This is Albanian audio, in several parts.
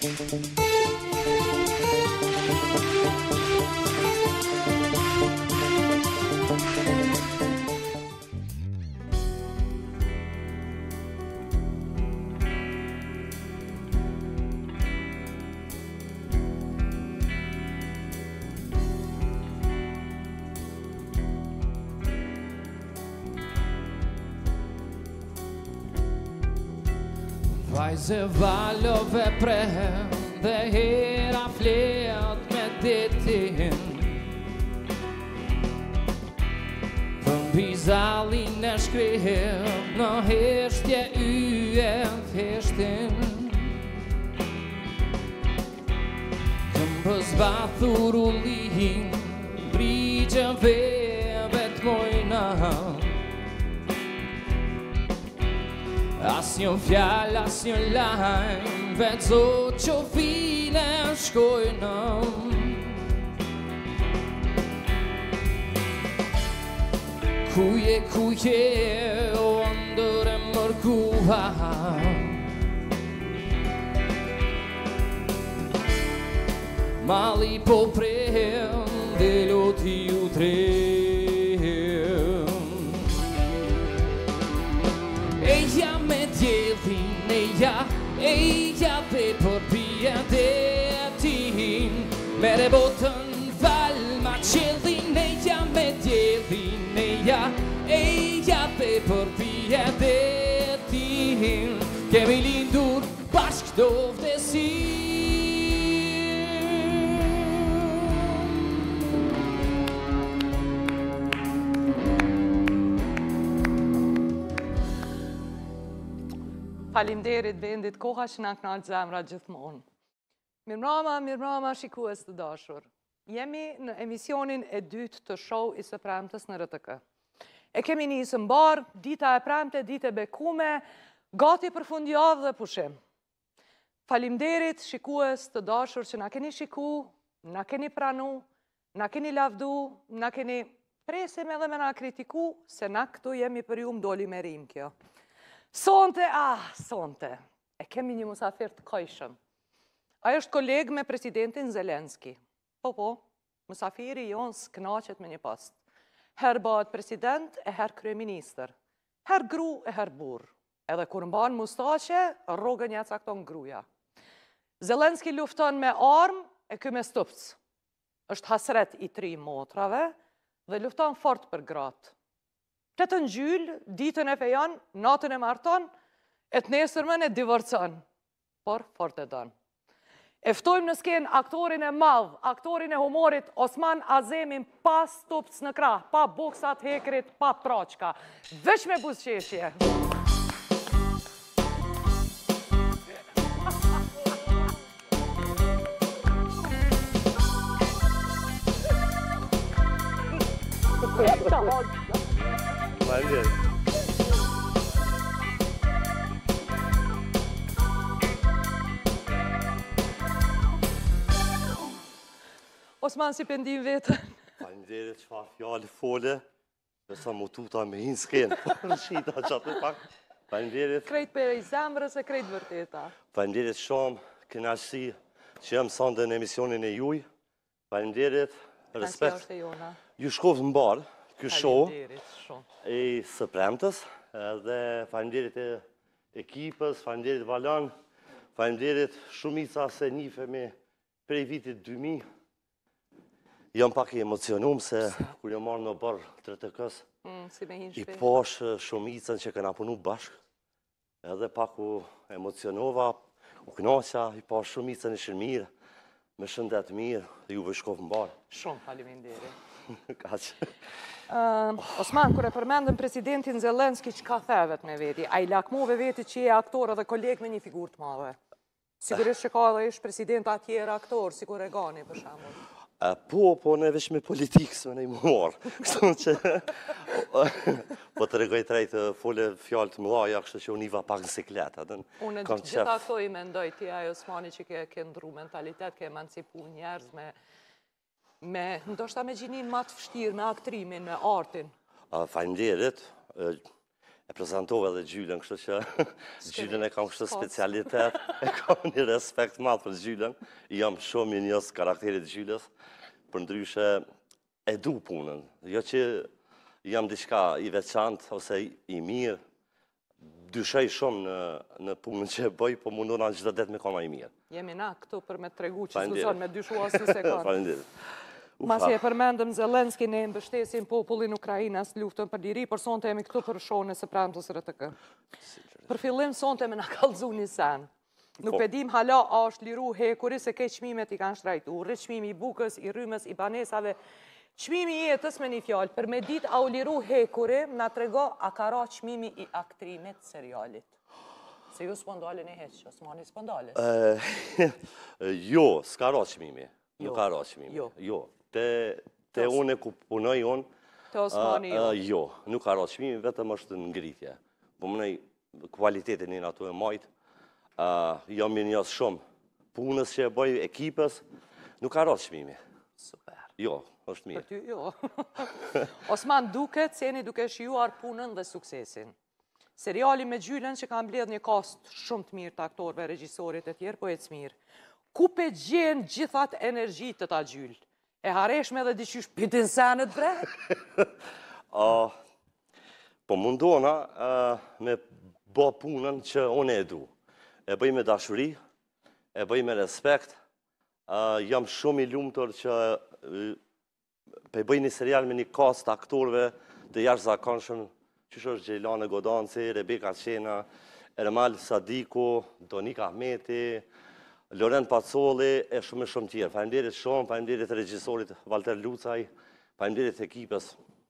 Vajze valove prehen dhe hera flet me detin Mbi zallin e shkrim në heshtje yje theshtin Këmbëzbathur ullin brigjeve vetmojna As një fjall, as një lajm, vetë zot që file shkojnë Kuje, o ndër e mërkua Mali po prem, dhe loti u trem Eja me djelin, eja dhe për pjedetin Mere botën val ma qelin Eja me djelin, eja dhe për pjedetin Kemi lindur bashk do vdesin Faleminderit vendit, koha që na knaqë zemra gjithmonë. Mirëmbrëma, shikues të dashur. Jemi në emisionin e dytë të show i së premtës në RTK. E kemi nisë mbar, dita e premte, dita e bekume, gati për fundjavë dhe pushim. Faleminderit shikues të dashur që na keni shiku, na keni pranu, na keni lavdu, na keni presim edhe me na kritiku, se na këtu jemi për ju mdoli me rim kjo. Sonte, e kemi një musafir të kojshëm. Ajo është koleg me presidentin Zelenski. Po, musafiri jonë s'knaqet me një post. Her bëhet president e her kryeministër. Her gru e her burr. Edhe kur mban mustaqe, rrogën ja cakton gruja. Zelenski lufton me armë e ky me stupc. Është hasret i 3 motrave dhe lufton fort për gratë. Të të ngjyll, ditën e fejon, natën e marton, e të nesërmën e divorcon. Por, fort e don. Eftojmë në skenë aktorin e madh, aktorin e humorit, Osman Azemin, pa stupc në krah, pa boksat hekrit, pa proqka. Veç me buzëqeshje. Osman, si pëndim vetën? Faleminderit, çfarë fjallë fole, besa mu tuta me hinë skenë, shita qatë pak. Faleminderit. Krejt për i zemrës e krejt vërteta. Faleminderit shumë, kënaqësi që jam sonde në emisionin e juj. Faleminderit, respekt. Ju shkovë në barë, kjo show e së premtës, dhe faleminderit e ekipës, faleminderit Valan, faleminderit shumica se njife me prej vitit 2000. Jam pak i emocionum se kur jam marrë në barë të RTK-s, i posh shumicën që këna punu bashkë, edhe pak u emocionova, u knaqja, i posh shumicën e shërmirë, me shëndet mirë, dhe ju vëshkovë më barë. Shumë faleminderit. Kaqë. Osman, kër e përmendëm presidentin Zelenski, që ka thevet me veti? A i lakmove veti që je aktor edhe koleg me një figur të madhe? Sigurisht që ka dhe ish president atjerë aktor, si kur e gani për shambull. Po, ne vesh me politikë, së me ne i më marë. Kështu që, po të regoj të rejtë, fole fjallë të mëlaja, kështu që unë iva pak në sikletë. Unë gjitha këto i mendoj, ti ajo Osmani që ke ndru mentalitet, ke emancipu njerëz ndoshta me gjinin ma të fështirë, me aktrimin, me artin. Faleminderit, e prezentove dhe Gjylen, kështu që Gjylen e kam kështu specialitet, e kam një respekt madh për Gjylen, jam shumë i njës karakterit Gjylës, për ndryshe e du punën, jo që jam diçka i veçant ose i mirë, dyshej shumë në punën që e bëj, po mundona gjithë det me kona i mirë. Jemi na këtu për me tregu që s'uson me dyshua së se ka. Falenderit. Masi e përmendëm Zelenski ne mbështesim popullin Ukrainas luftën për liri, por sonte jemi këtu për shone së premtës RTK. Për fillim sonte me na kallëzu një sen. Nuk pedim hala a është liru hekuri se ke qmimet i kanë shtrajtu. Rrit qmimi i bukës, i rrymës, i banesave. Qmimi i jetës me një fjallë. Për me dit a u liru hekuri, na trego a ka ra qmimi i aktrimit serialit. Se ju s'pondale një heqë, Osmani s'pondale. Jo, s'ka ra qmimi. Nuk ka ra qmimi. Jo. Te une ku punoj unë, Te Osmani jo. Jo, nuk ka ra qmimi, vetëm është në ngritje. Po mënej kualitetin një atu e majtë, jam i njës shumë punës që e bëj ekipës, nuk ka ra qmimi. Super. Jo, është mirë. Për ty, jo. Osman, duket se jeni duke shijuar punën dhe suksesin. Seriali me Gjylen që ka mbledh një kast shumë të mirë të aktorëve, regjisorit e tjerë, po e të mirë. Ku pe gjenë gjithat energjit të ta Gjyl? E hareshme dhe diqysh pitin senet, bre? Po mundona me bo punën që unë e du. E bëj me dashuri, e bëj me respekt. Jam shumë i lumëtër që pe bëj një serial me një kast të aktorëve të jashtë zakonshëm, qështë është Gjejlane Godanci, Rebeka Qena, Ermal Sadiku, Donika Ahmeti, Loren Pacolli e shumë tjerë. Faleminderit shumë, faleminderit regjisorit Valter Lucaj, faleminderit ekipës.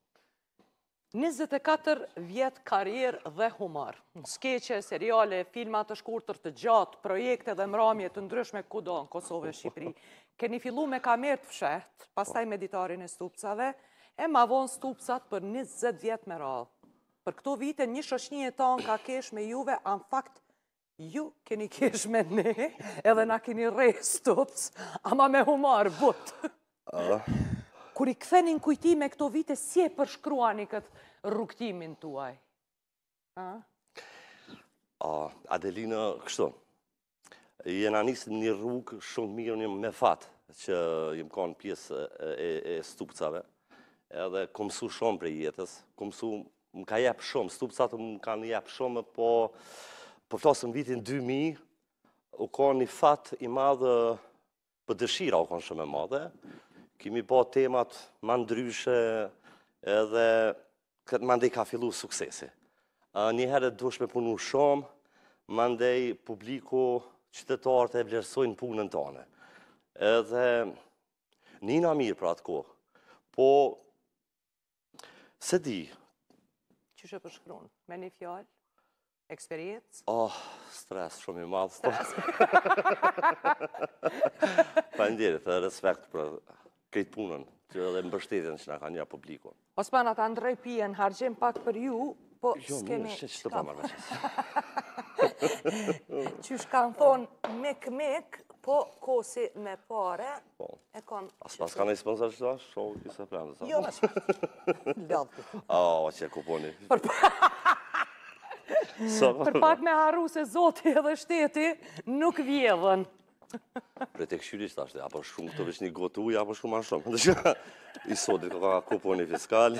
24 vjet karrierë dhe humor. Skeqe, seriale, filma të shkurtër të gjatë, projekte dhe mramje të ndryshme kudo në Kosovë e Shqipëri. Keni fillu me kamerë të fsheht, pastaj me editarin e Stupcave, e ma vonë Stupcat për 20 vjet me radhë. Për këto vite, një shoqënie tonë ka kesh me juve, në fakt, ju keni kesh me ne, edhe na keni re Stupc, ama me humor, but. Kur i këthenin kujtime këto vite, si e përshkruani këtë rrugtimin tuaj? Adelina, kështu, jena nisë një rrugë shumë mirë një me fatë, që jem konë pjesë e Stupcave, edhe kom mësu shumë për jetës, kom mësu, më ka jepë shumë, Stupcat më kanë jepë shumë, po flasëm vitin 2000, u konë një fatë i madhë, për dëshira u konë shumë e madhe, kemi po temat ma ndryshe, edhe këtë mandej ka fillu suksesi. Njëherë dush me punu shumë, mandej publiku, qytetarët e vlerësojnë punën tane. Edhe njëna mirë për atë kohë, po se di. Qyshe përshkruan? Me një fjallë? Eksperiencë? Stres, shumë i madhë. Faleminderit dhe respekt për këtë punën, që edhe mbështetjen që nga ka një publiku. Osman, ata ndrej pijen, hargjim pak për ju, po s'kemi... Jo, që të përmarë me qësë. Qysh kanë thonë mek, po kosi me pare, e konë... As pas ka në i sponsor që da, shohë kisë e prendës. Jo, në që... Lodhë. Që e kuponi. Për pak me harru se zoti edhe shteti nuk vjedhen. Pre të këshyrisht ashtë, apo shumë këto veç një gotu uj, apo shumë ma shumë. I sotit ka kuponi fiskal.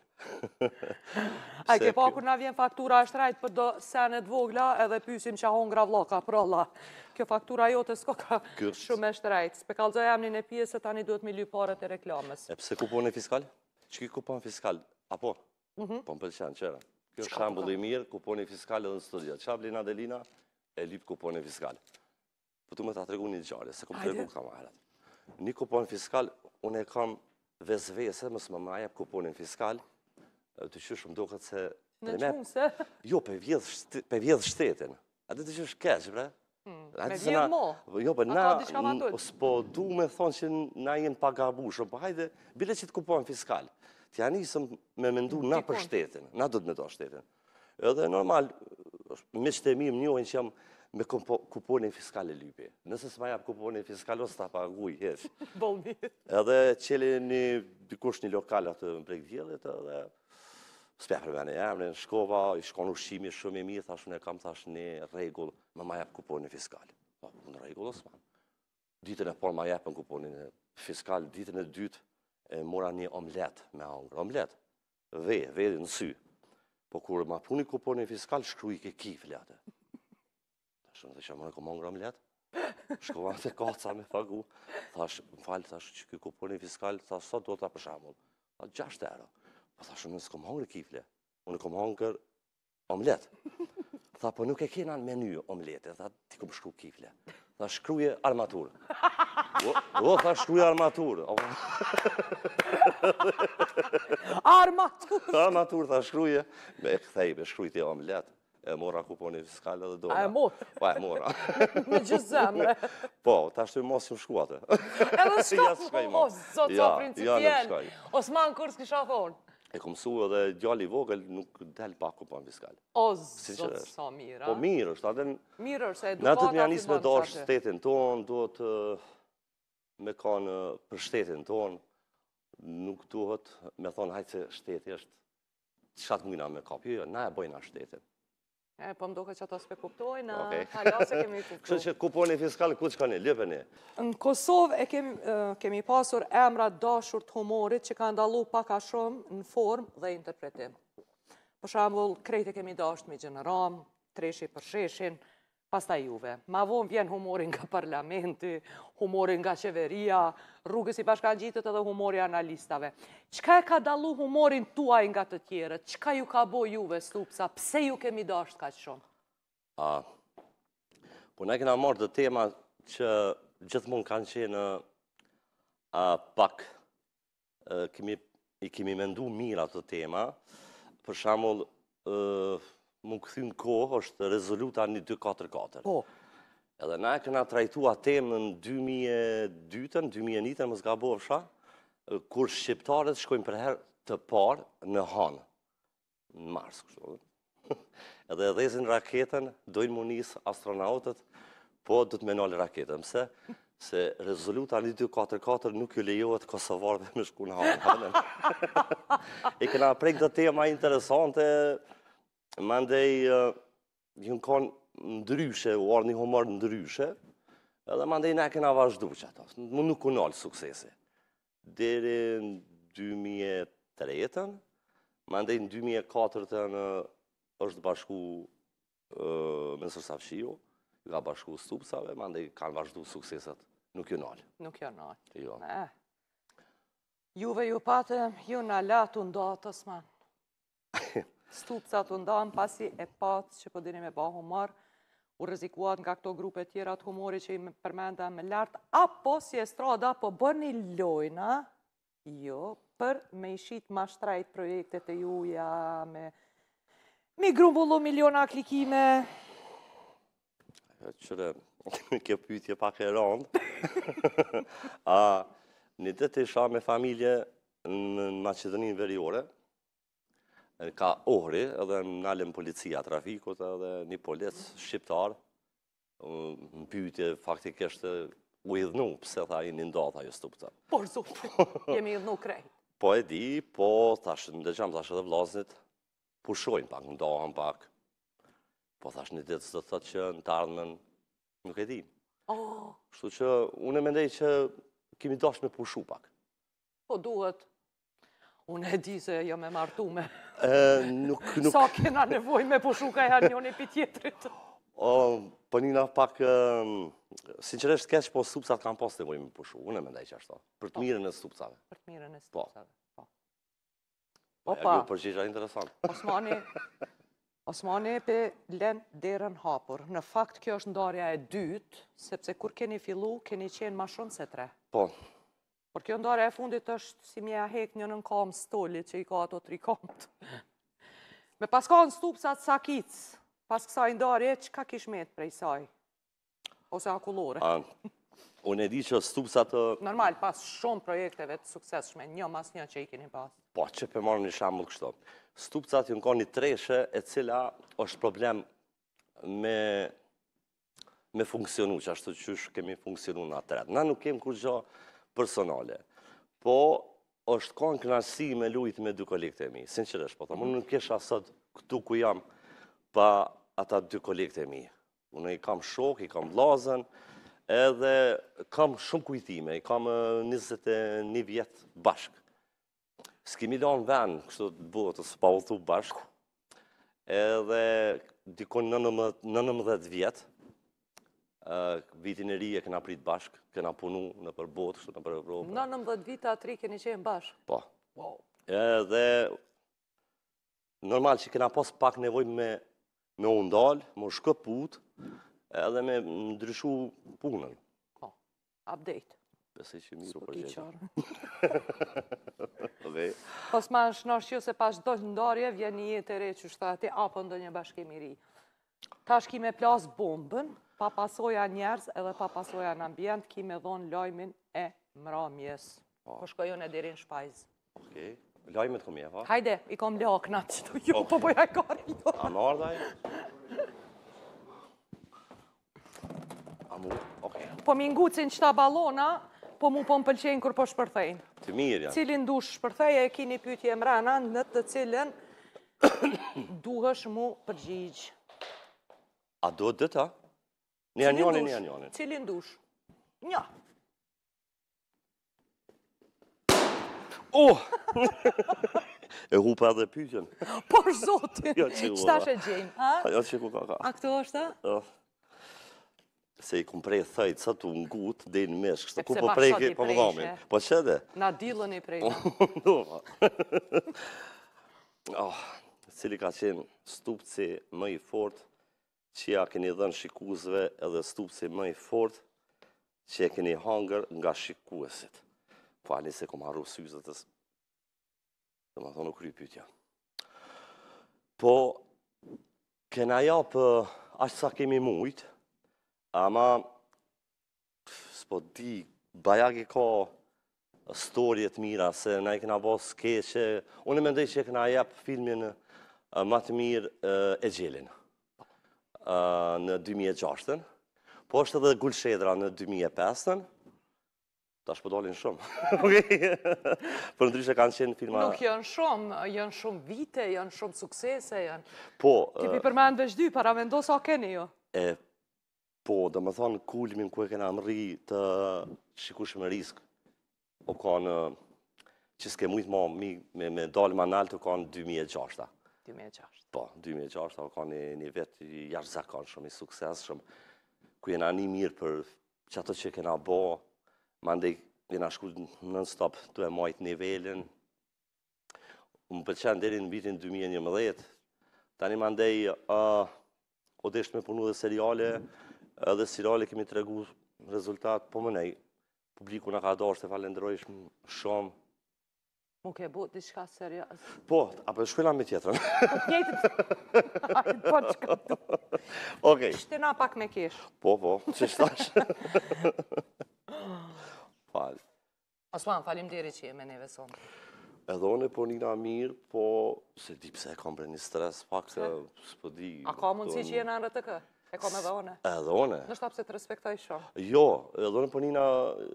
A ke pa kur na vjen faktura e shtrajt për do senet vogla edhe pysim që hongra vloka, për Allah. Kjo faktura jote s'ko ka shumë e shtrajt. Spekalzoj jam një pjesë, tani duhet me lyparët e reklamës. E pse kuponi fiskal? Që ki kupon fiskal? Apo? Po më pëlqen, qëra. Kjo shambull i mirë, kuponi fiskal edhe në studia. Qa vlin Adelina, e lip kuponi fiskal. Po tu me ta tregu një gjarë, se kom tregu këta ma herat. Një kupon fiskal, unë e kam vezvese, mësë më majep kuponin fiskal, të qysh më do këtë se... Në qumëse? Jo, pe vjedh shtetin. A të qysh keq, bre? Me vjedh mo? Jo, për na, s'po du me thonë që na jenë pagabushë, po hajde, bile që të kupon fiskal. Tja nisëm me mendu na për shtetin, na do të me do shtetin. Edhe normal, miqtë e mirë njohin që jam me kuponin fiskal e lypi. Nëse s'ma jap kuponin fiskal, ose ta paguj, heq. Bolmi. Edhe qeli dikush një lokal atë në prek djelit, edhe s'pe për mene emrin, shkova, i shkon ushqimi shumë i mirë, thash unë e kam thash një rregull, ma jep kuponin fiskal. Po, në rregull Osman. Ditën e parë ma jepën kuponin fiskal, ditën e dytë e mora një omlet me hangër. Omlet, ve në sy. Po kur ma puni kuponin fiskal, shkruj ke kifle atë. Thash unë dhe që më në kom hangër omlet, shkova të kaca me pagu, thash, më falë, thash që këj kuponin fiskal, thash, sot do të për shambull, thash 6 euro. Po thash, unë s'kom hangër kifle, unë kom hangër omlet. Tha, po nuk e kena në menu omlete, tha, ti kom shkru kifle. Tha, shkruje armatur. O, tha, shkruje armatur. Armatur? Armatur, tha, shkruje. Me kthej, me shkrujti omlet. E mora kuponin fiskal edhe dola. A e mora? Pa, e mora. Me gjithë zemre. Po, ta shtu mos që më shkuate. Edhe shka, o, zotë sa principiel. Osman, kur s'kisha thonë? E kom su edhe djalli vogël nuk del pa kupon fiskal. O, zotë sa mira. Po mirë është, adhe mirë është, se edukata në atë të janis me dash shtetin tonë, duhet me kanë për shtetin tonë, nuk duhet me thonë hajtë se shteti është, qatë mujna me kapjo, na e bojna shtetin. Po më doke që ata s'pe kuptojnë, halase kemi kuptojnë. Kështë që kuponi fiskal, ku që ka një, lëpeni? Në Kosovë kemi pasur emra dashur të humorit që ka ndalu paka shumë në formë dhe interpretim. Për shambull, krejt e kemi dasht me Gjeneram, Treshi për Sheshin, pasta juve. Ma vonë vjen humorin nga parlamenti, humorin nga qeveria, rrugës i bashkangjitët edhe humori analistave. Qka e ka dalu humorin tuaj nga të tjerët? Qka ju ka bo juve, Stupca? Pse ju kemi dasht ka shumë? Po ne kena marrë dhe tema që gjithmonë kanë qenë pak, i kemi mendu mirë ato tema. Për shembull, më këthy në kohë është rezoluta 1244. Po. Edhe na e këna trajtua temën në 2002, 2001, më s'ga bofsha, kur shqiptarët shkojnë për herë të parë në hanë, në Mars, kështu. Edhe dhezin raketën, dojnë mu nisë astronautët, po do të menolë raketën. Pse? Se rezoluta 1244 nuk ju lejohet Kosovarëve me shku në hanë. E këna prejkë të tema interesante, mandej jënë konë ndryshe, u arë një humor ndryshe, edhe mandej ne kena vazhdu që ato, më nuk kunalë suksesi. Deri në 2003, mandej në 2004 është bashku Mënsër Safshiu, ka bashku Stupcave, mandej kanë vazhdu sukseset, nuk ju nalë. Nuk ju nalë. Jo. Juve ju patëm, ju në latë undatë, Osman. Stupca të ndanë pasi e patë që po dini me ba humor, u rrezikuat nga këto grupe tjera të humori që i përmenda me lartë, apo si estrada, po bërni lojna, jo, për me ishit ma shtrajt projektet e juja, me grumbullu miliona klikime. Qëre, kjo pyetje pak e randë. Një ditë isha me familje në Maqedoninë Veriore, ka ohri, edhe nalën policia trafikut, edhe një polic shqiptar, në pyetje faktikisht u idhnu, pse tha i një ndatha jo Stupca. Por zotë, jemi idhnu krejt. Po e di, po thash, ndëgjam thash edhe vllaznit, pushojnë pak, ndahen pak. Po thash një ditë së të thëtë që në të ardhmen nuk e di. Kështu që unë e mendej që kemi dash me pushu pak. Po duhet. Unë e di se jo me martu me. Sa kena nevoj me pushu ka janë njën e pi tjetrit. Po njëna pak, sinqeresht keq, po Stupcat kanë pas nevoj me pushu. Unë e mendej që ashtu. Për të mirën e Stupcave. Për të mirën e Stupcave. Opa. Jo përgjigja interesant. Osmani pe len derën hapur. Në fakt kjo është ndarja e dytë, sepse kur keni fillu, keni qenë ma shumë se 3. Po. Por kjo ndarja e fundit është si mja hek një nën kam stoli që i ka ato 3 kamt. Me pas ka në Stupcat sakic, pas kësaj ndarje, që ka kishmet prej saj? Ose akullore? Unë e di që Stupcat... Normal, pas shumë projekteve të sukseshme, një mas një që i keni pas. Po, që për marrë një shambull kështu. Stupcat jënë ka një treshe e cila është problem me funksionu, që ashtu qysh kemi funksionu në atëret. Na nuk kemë kur gjo personale. Po, është kanë kënaqësi me lujtë me dy kolegët e mi, sinqerisht, po thamë, unë nuk kesha sot këtu ku jam pa ata dy kolegët e mi. Unë i kam shok, i kam vllazën, edhe kam shumë kujtime, i kam 21 vjetë bashkë. S'kemi lanë vend, kështu të botës, pa u thu bashkë, edhe dikon 19 vjetë, vitin e ri e këna prit bashkë, këna punu në për botë, kështu në për Evropë. 19 vita atri keni qenë bashkë? Po. Edhe, normal që këna pas pak nevoj me undalë, me shkëput, edhe me ndryshu punën. Po, update. Besej që miru për gjithë. Pas ma shnoshqio se pas do ndarje, vjen një jetë e re që shtati, apo ndo një bashkimi ri. Tash ki me plas bombën, pa pasoja njerës edhe pa pasoja në ambient, ki me dhonë lojmin e mramjes. Po shkojon e dirin shpajz. Okej, lojmet kom je, pa? Hajde, i kom laknat që tu jo, po boja e kari jo. A më ardaj? Po mi ngucin qëta balona, po mu po më pëlqenjë kur po shpërthejnë. Të mirë janë. Cilin dush shpërtheje e kini pytje mrena në të cilën duhesh mu përgjigjë. A do dëta? Një anjonin. Cilin dush? Nja. E hupa edhe pytjen. Por zotin, qëta shë gjejmë? Jo që ku ka. A këto është? Se i kum prej thëjtë, sa tu ngutë, dhe në meshkë, kështë ku po prejke, po më dhamin. Po që edhe? Na dilën i prejke. Cili ka qenë stupci më i fort, që ja keni dhenë shikuzve, edhe stupci më i fort, që ja keni hangër nga shikuesit. Po ani se kum harru syzëtës, dhe më thonë u kry pytja. Po, kena ja për ashtë sa kemi mujtë, ama, s'po di, bajagi ka storjet mira, se na i këna bo skeqe, unë mendoj që e këna jep filmin më të mirë e gjelin në 2006, po është edhe Gulshedra në 2005, ta shpëdolin shumë. Për ndryshe kanë qenë filma... Nuk janë shumë vite, janë shumë suksese, janë... Po... Tipi përmend veç dy, para vendos a keni jo? Po, dhe më thonë, kulmin ku e kena mëri të shikushme risk, o kanë, që s'ke mujtë ma me dalë ma nalë të kanë 2006. 2006. Po, 2006, o kanë një vetë jashtë zakon shumë, i sukses shumë, ku jena një mirë për që ato që kena bo, ma ndej jena shku non-stop të e majtë nivelin, më përqenë deri në vitin 2011, tani ma ndej, o deshtë me punu dhe seriale, edhe seriale kemi të regu rezultat, po më nej, publiku në ka dashtë e falenderojsh shumë. Mu ke bu t'i shka serios? Po, apo shkojna me tjetërën. Njëtët, po të shka tu. Okej. Shtina pak me kesh. Po, që shtash. Falë. Osman, falim diri që jeme neve sonë. Edhe one po njëna mirë, po se di pse e kam bre një stres, pak se s'po di... A ka mundësi që jena në RTK? E kom edhe one? Edhe one. Nështë ta pse të respektoj shumë? Jo, edhe one po njëna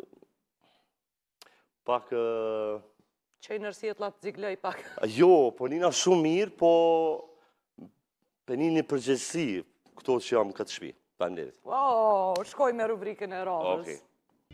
pak... Që i nërsijet la të ziglej pak? Jo, po njëna shumë mirë, po për një përgjithësi këto që jam këtë shpi. Faleminderit. Wow, shkoj me rubrikën e radhës. Okej.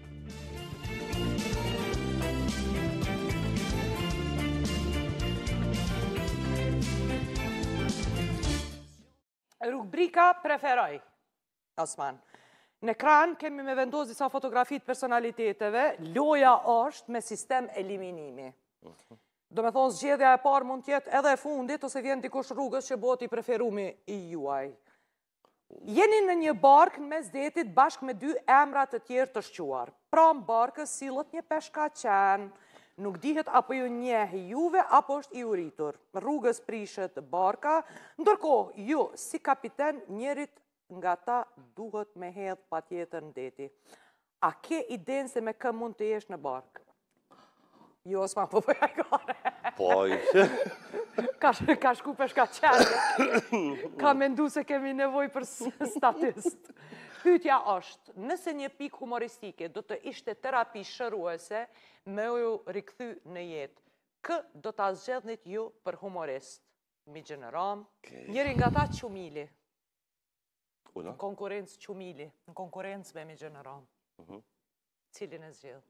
Rubrika preferoj, Osman. Në ekran kemi me vendos disa fotografit personaliteteve, loja është me sistem eliminimi. Do me thonë zgjedhja e parë mund tjetë edhe e fundit, ose vjen dikush rrugës që bëhet i preferumi i juaj. Jeni në një barkë në mes detit bashkë me dy emrat të tjerë të shquar. Pra në barkës sillet një peshkaqen, nuk dihet apo ju njehi juve, apo është i uritur. Rrugës prishet barka, ndërkohë ju si kapiten njerit nga ta duhet me hedh pa tjetër në deti. A ke idenë se me kë mund të jesh në barkë? Jo, s'ma po përja i kare. Poj. Ka shku peshkaqen. Ka mendu se kemi nevoj për statist. Pyetja është, nëse një pikë humoristike do të ishte terapi shëruese me ju rikthy në jetë, kë do ta zgjedhnit ju për humorist? Mixhe në Ram, njëri nga ta Qumili. Në konkurencë Qumili, në konkurencë me Mixhe në Ram. Cilin e zgjedh?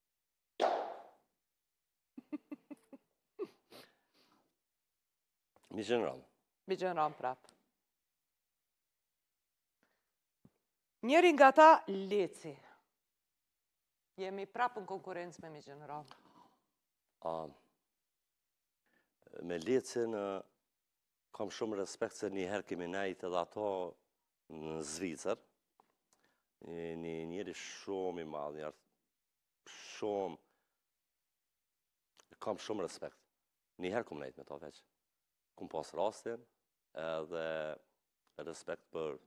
Mixhe në Ram. Mixhe në Ram prap. Njëri nga ta Leci. Jemi prapë në konkurencë me Mixhe në Ram. Me Lecin kam shumë respekt se njëherë kemi nejtë edhe ato në Zvicër. Një njëri shumë i madhë, shumë, kam shumë respekt. Njëherë kom nejtë me to veç. Kom pas rastin edhe respekt për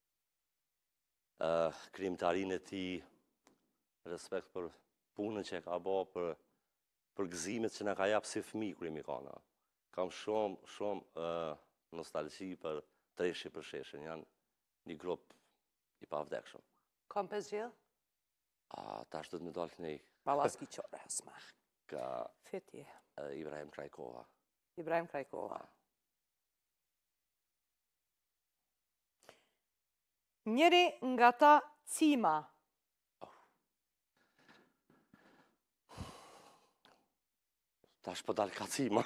krimtarinë e ti, respekt për punën që e ka bo, për gëzimet që në ka japë si fëmi kër jemi kana. Kam shumë nostalgji për Treshi për Sheshin, janë një grup i pavdekshëm. Kam 5 gjellë? Ta është dhëtë me dalë kënej. Balaski qore, asma. Ka Fetje. Ibrahim Krajkova. Ibrahim Krajkova. Njëri nga ta Cima. Ta është për dalë ka Cima.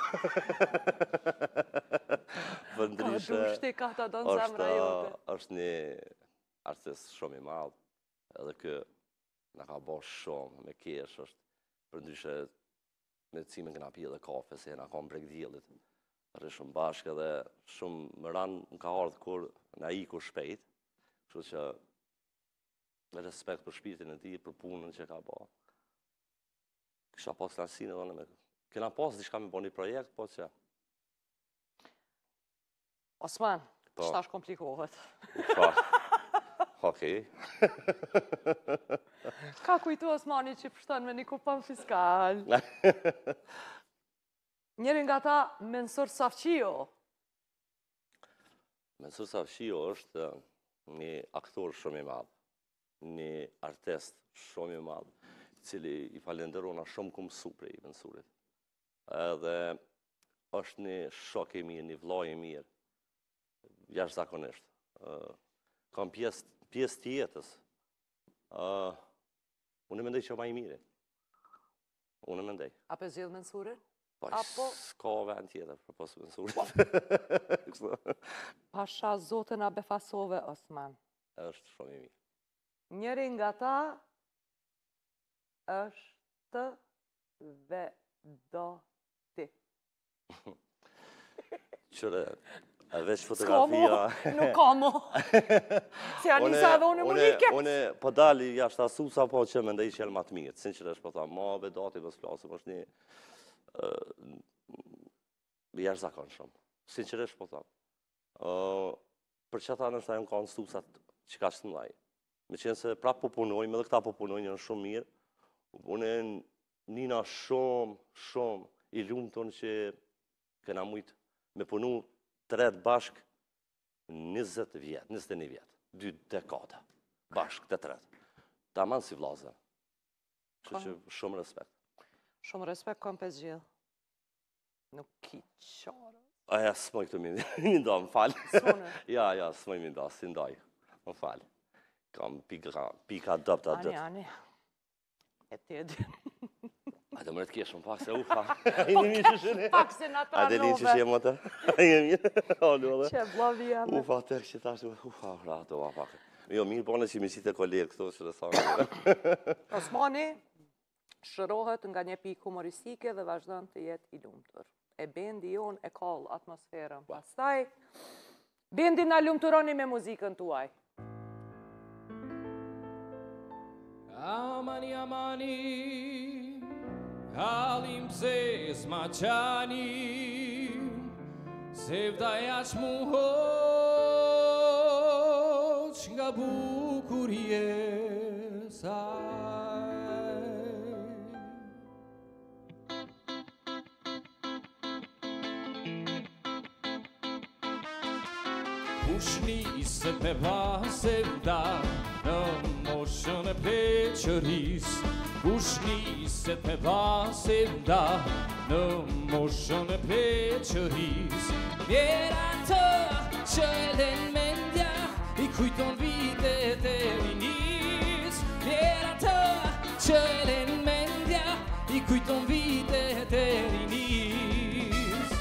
Ka dushti ka ta donë zemra jote. është një artist shumë i madhë, edhe kë në ka bo shumë me kesh, është për ndryshe me Cimën këna pi edhe kafe, se në ka më bregdjelit. Rë shumë bashkë edhe shumë më ranë në ka ardhë kur në iku shpejt, kështu që me respekt për shpirtin e ti, për punën që ka bo. Kësha pas lansinë edhe në me... Kena pas diçka me bo një projekt, po që... Osman, qëta është komplikohet. Okej. Ka kujtu Osmani që pështon me një kupon fiskal. Njëri nga ta Mensur Safqio. Mensur Safqio është një aktor shumë i madhë, një artist shumë i madhë, cili i falenderona shumë ku mësu prej Mensurit. Edhe është një shok i mirë, një vllai i mirë, jashtëzakonisht. Kam pjesë të jetës. Unë mendoj që ma i mire. Unë mendoj. A për zhjith Mensurin? S'ka vend tjetër për posë Mensurin. Pasha zotën a befasove, Osman. Është shumë i mirë. Njëri nga ta është Vedoti. Qëre, e veç fotografia... Nuk ka mo. Si Anisa dhe unë më një kept. Unë po dali jashtë asusa, po që me ndaj që jelë matë mirë. Sinqeresht po tha, ma Vedoti vës klasëm është një... jashtë zakon shumë. Sinqeresht po tha. Për që ta nështë ajo në ka në stusat që ka shtë mlaj. Me qenë se prapë po punojmë, edhe këta po punojnë janë shumë mirë. Unë nina shumë i lumë tonë që këna mujtë me punu të redë bashkë 20 vjetë, 21 vjetë, 2 dekada, bashkë të redë. Ta manë si vlazën. Që shumë respekt. Shumë respekt kom për gjithë. Nuk ki qarë. Aja, s'moj këtë mi nda, më falë. Sonë? Ja, s'moj mi nda, si ndaj, më falë. Kam pika dëpta dëtë. Ani. E të edhe. A të mërët kje shumë pak se ufa. Pak se në A të linë që që më të. Që blavi jam. Ufa, tërë që ta shtu. Ufa, rato, ma pak. Jo, mirë bone që mi qitë e kolegë këto që rësanë. Osmani shërohet nga një pikë humoristike dhe vazhdon të jetë i lumëtur. E bendi jonë e kallë atmosferën. Pastaj, bendi na lumëturoni me muzikën tuaj. Amani, halim pse s'maqani, se vdaj aq mu hoq nga bukurie saj. kush niset me vase vda në moshën e pleqëris, kush niset me vase vda në moshën e pleqëris. Mjera të që e len mendja, i kujton vitet e rinis. Mjera të që e len mendja, i kujton vitet e rinis.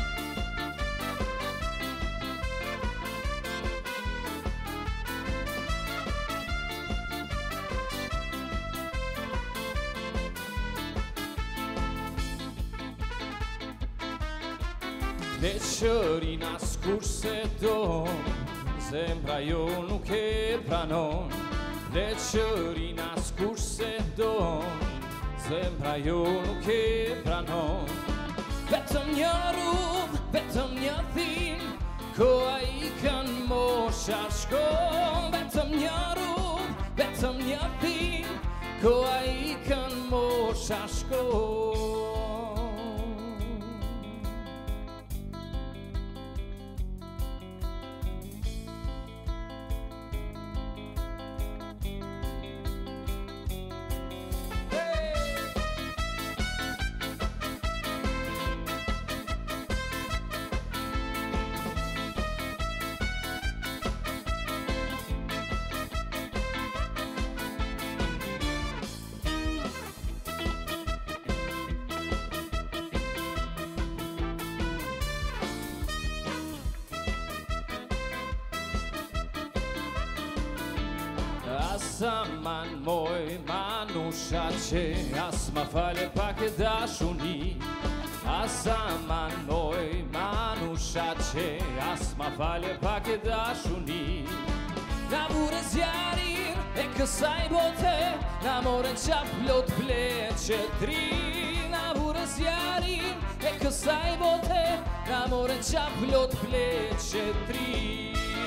Pleqërin as kur se do, zemra jo nuk e pranon. Pleqërin as kur se do, zemra jo nuk e pranon. Vetëm një rrugë, vetëm një thim, koha i kën mosha shkon. Vetëm një rrugë, vetëm një thim, koha i kën mosha shkon. Asa man moj manusha që as ma fale pak e dashuni. Asa man moj manusha që as ma fale pak e dashuni. Na vure zjarin e kësaj bote, na moren qa plot pleqëtri. Na vure zjarin e kësaj bote, na moren qa plot pleqëtri.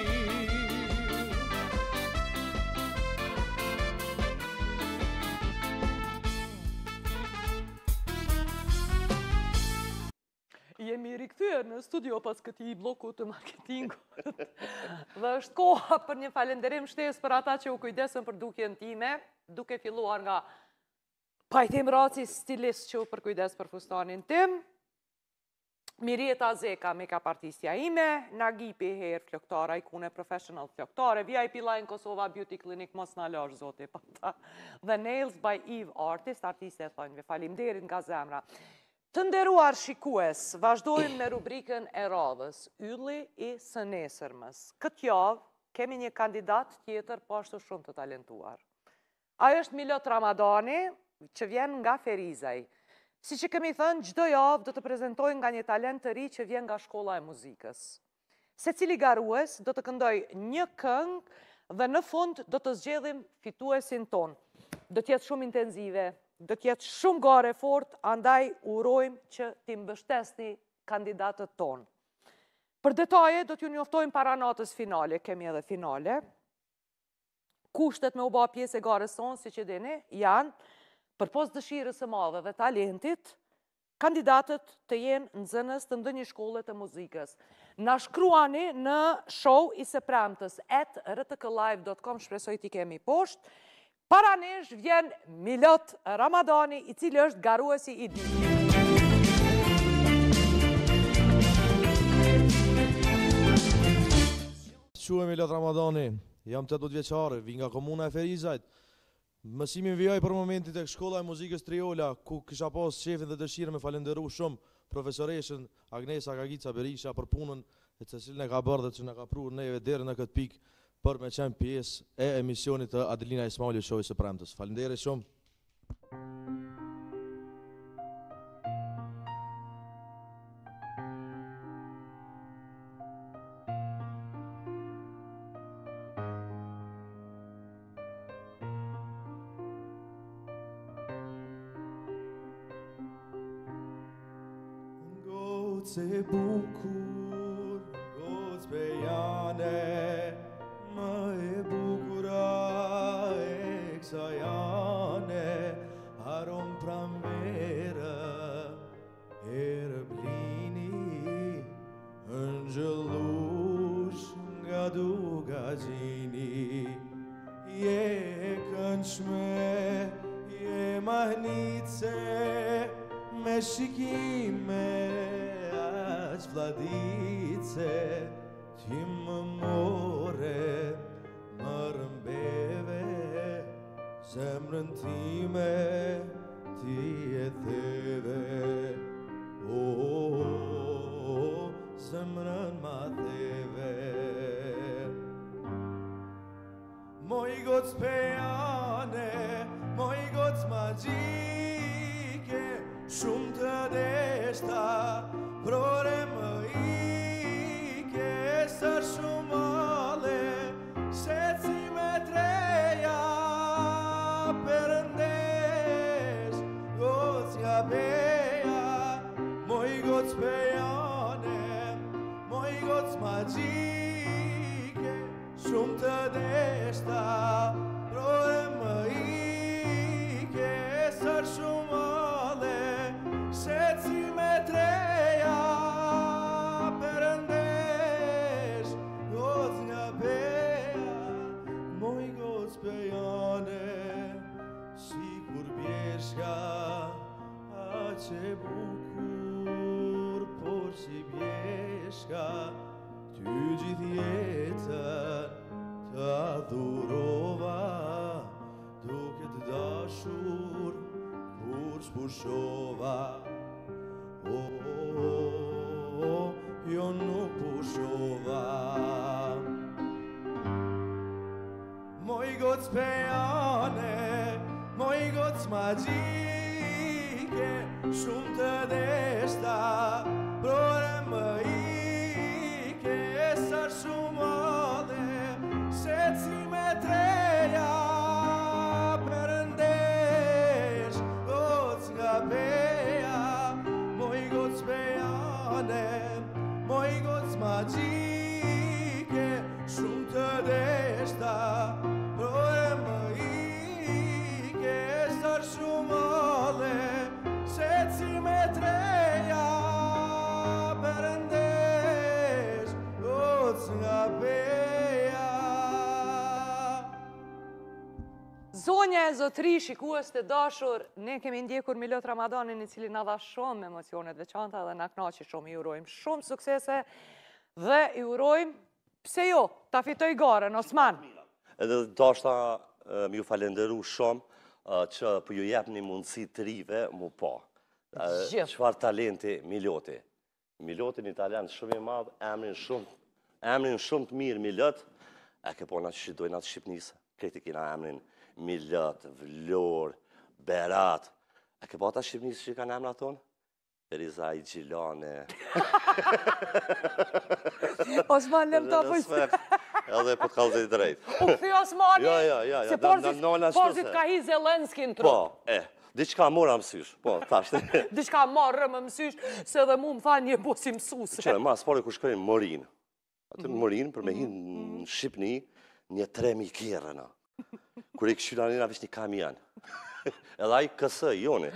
Jemi rikthyer në studio pas këtij bloku të marketingut. Dhe është koha për një falenderim shtesë për ata që u kujdesën për dukjen time, duke filluar nga Pajtim Raci, stilist që u përkujdes për fustanin tim, Mirjeta Zeka, make-up artistja ime, Nagipi Her, floktora, ikune professional floktore, VIP Line Kosova Beauty Clinic, mos në lash zoti, dhe Nails by Eve Artist, artiste e thonjve, falimderit nga zemra. Të nderuar shikues, vazhdojmë me rubrikën e radhës, ylli i së nesërmës. Këtë javë kemi një kandidat tjetër, po ashtu shumë të talentuar. Ajo është Milot Ramadani, që vjen nga Ferizaj. Si që kemi thënë, çdo javë do të prezentojnë nga një talent të ri që vjen nga shkolla e muzikës. Secili garues do të këndoj një këngë dhe në fund do të zgjedhim fituesin ton. Do të jetë shumë intenzive, do të jetë shumë gare fort, andaj urojmë që t'i mbështesni kandidatët tonë. Për detaje, do t'ju njoftojmë para natës finale, kemi edhe finale. Kushtet me u ba pjesë e garës tonë, si që dini, janë, për pos dëshirës së madhe dhe talentit, kandidatët të jenë nxënës të ndonjë shkolle të muzikës. Na shkruani në show i së premtës @rtklive.com, shpresoj t'i kemi poshtë. Para nesh vjen Milot Ramadani, i cili është garuesi i ditës. Quhem Milot Ramadani, jam 18 vjeçar, vi nga komuna e Ferizajt. Mësimin vijoj për momentit e shkolla e muzikës Triola, ku kisha pas shefin dhe dëshirë me falenderu shumë profesoreshën Agnesa Gagica Berisha për punën e të cilën e ka bërë dhe që në ka prur neve deri në këtë pikë për me qenë pjesë e emisionit të Adelina Ismaili Show-i së premtës. Faleminderit shumë. Gocë bukur, gocë bejane, më e bukura e kësa jane, arom pranvera, herë blini, ëngjëllush nga duga gjini, je këndshme, je mahnice, me shikime, aq vladice, ti më more, më rëmbeve, zemrën time, ti e theve, zemrën ma theve. Moj goc pejane, moj goc magjike, shumë të deshta, prore më ike, sa shumë male, sheci me treja, përëndesh, goc nga beja, moj goc pejane, moj goc magjike, shumë të deshta, prore më ike, sër shumë male, sheci me treja, përëndesh, goc nga beja, moj goc pejane, si kur bjeshka, aqe bukur, por si bjeshka, ty gjithë jetën të adhurova, duke të dashur kur s'pushova. Jo nuk pushova. Moj goc pejane, moj goc magjike, shumë të deshta, prore më ike, sa shumë male, sheci me treja, përëndesh, goc nga beja, moj goc pejane, moj goc magjike, shumë të deshta, prore më ike, sa shumë male, sheci me treja, përëndesh, goc nga beja. Zonja e zotri, shikues të dashur, ne kemi ndjekur Milot Ramadanin, i cili na dha shumë emocionet veçanta dhe na kënaqi shumë. I urojmë shumë suksese dhe i urojmë, pse jo, ta fitoj garën, Osman. Edhe dashta m'ju falenderu shumë që për ju jep një mundësi të rive mu pa. Qëfar talenti Miloti. Miloti një talent shumë i madhë, emrin shumë të mirë Milot, e ke po në që dojnë atë Shqipnisë, kreti kina emrin Milot, Vlor, Berat, e ke po atë Shqipnisë që kanë emra tonë? Rizaj Gjilane. Osman, lem ta pëjtë. Edhe po të kalëzit drejt. U këthi Osmani, se porzit ka hi Zelenskin tru. Po, diçka mora mësysh, po, tashtë. Diçka marrë më mësysh, se dhe mu më tha një bosi mësuse. Qërë, ma s'pore ku shkojnë Morin. Atë në Morin, për me hinë në Shqipni, një 3.000 kjerë në. Kër i këshyra njëna vish një kamian. Edhe a i kësë, joni.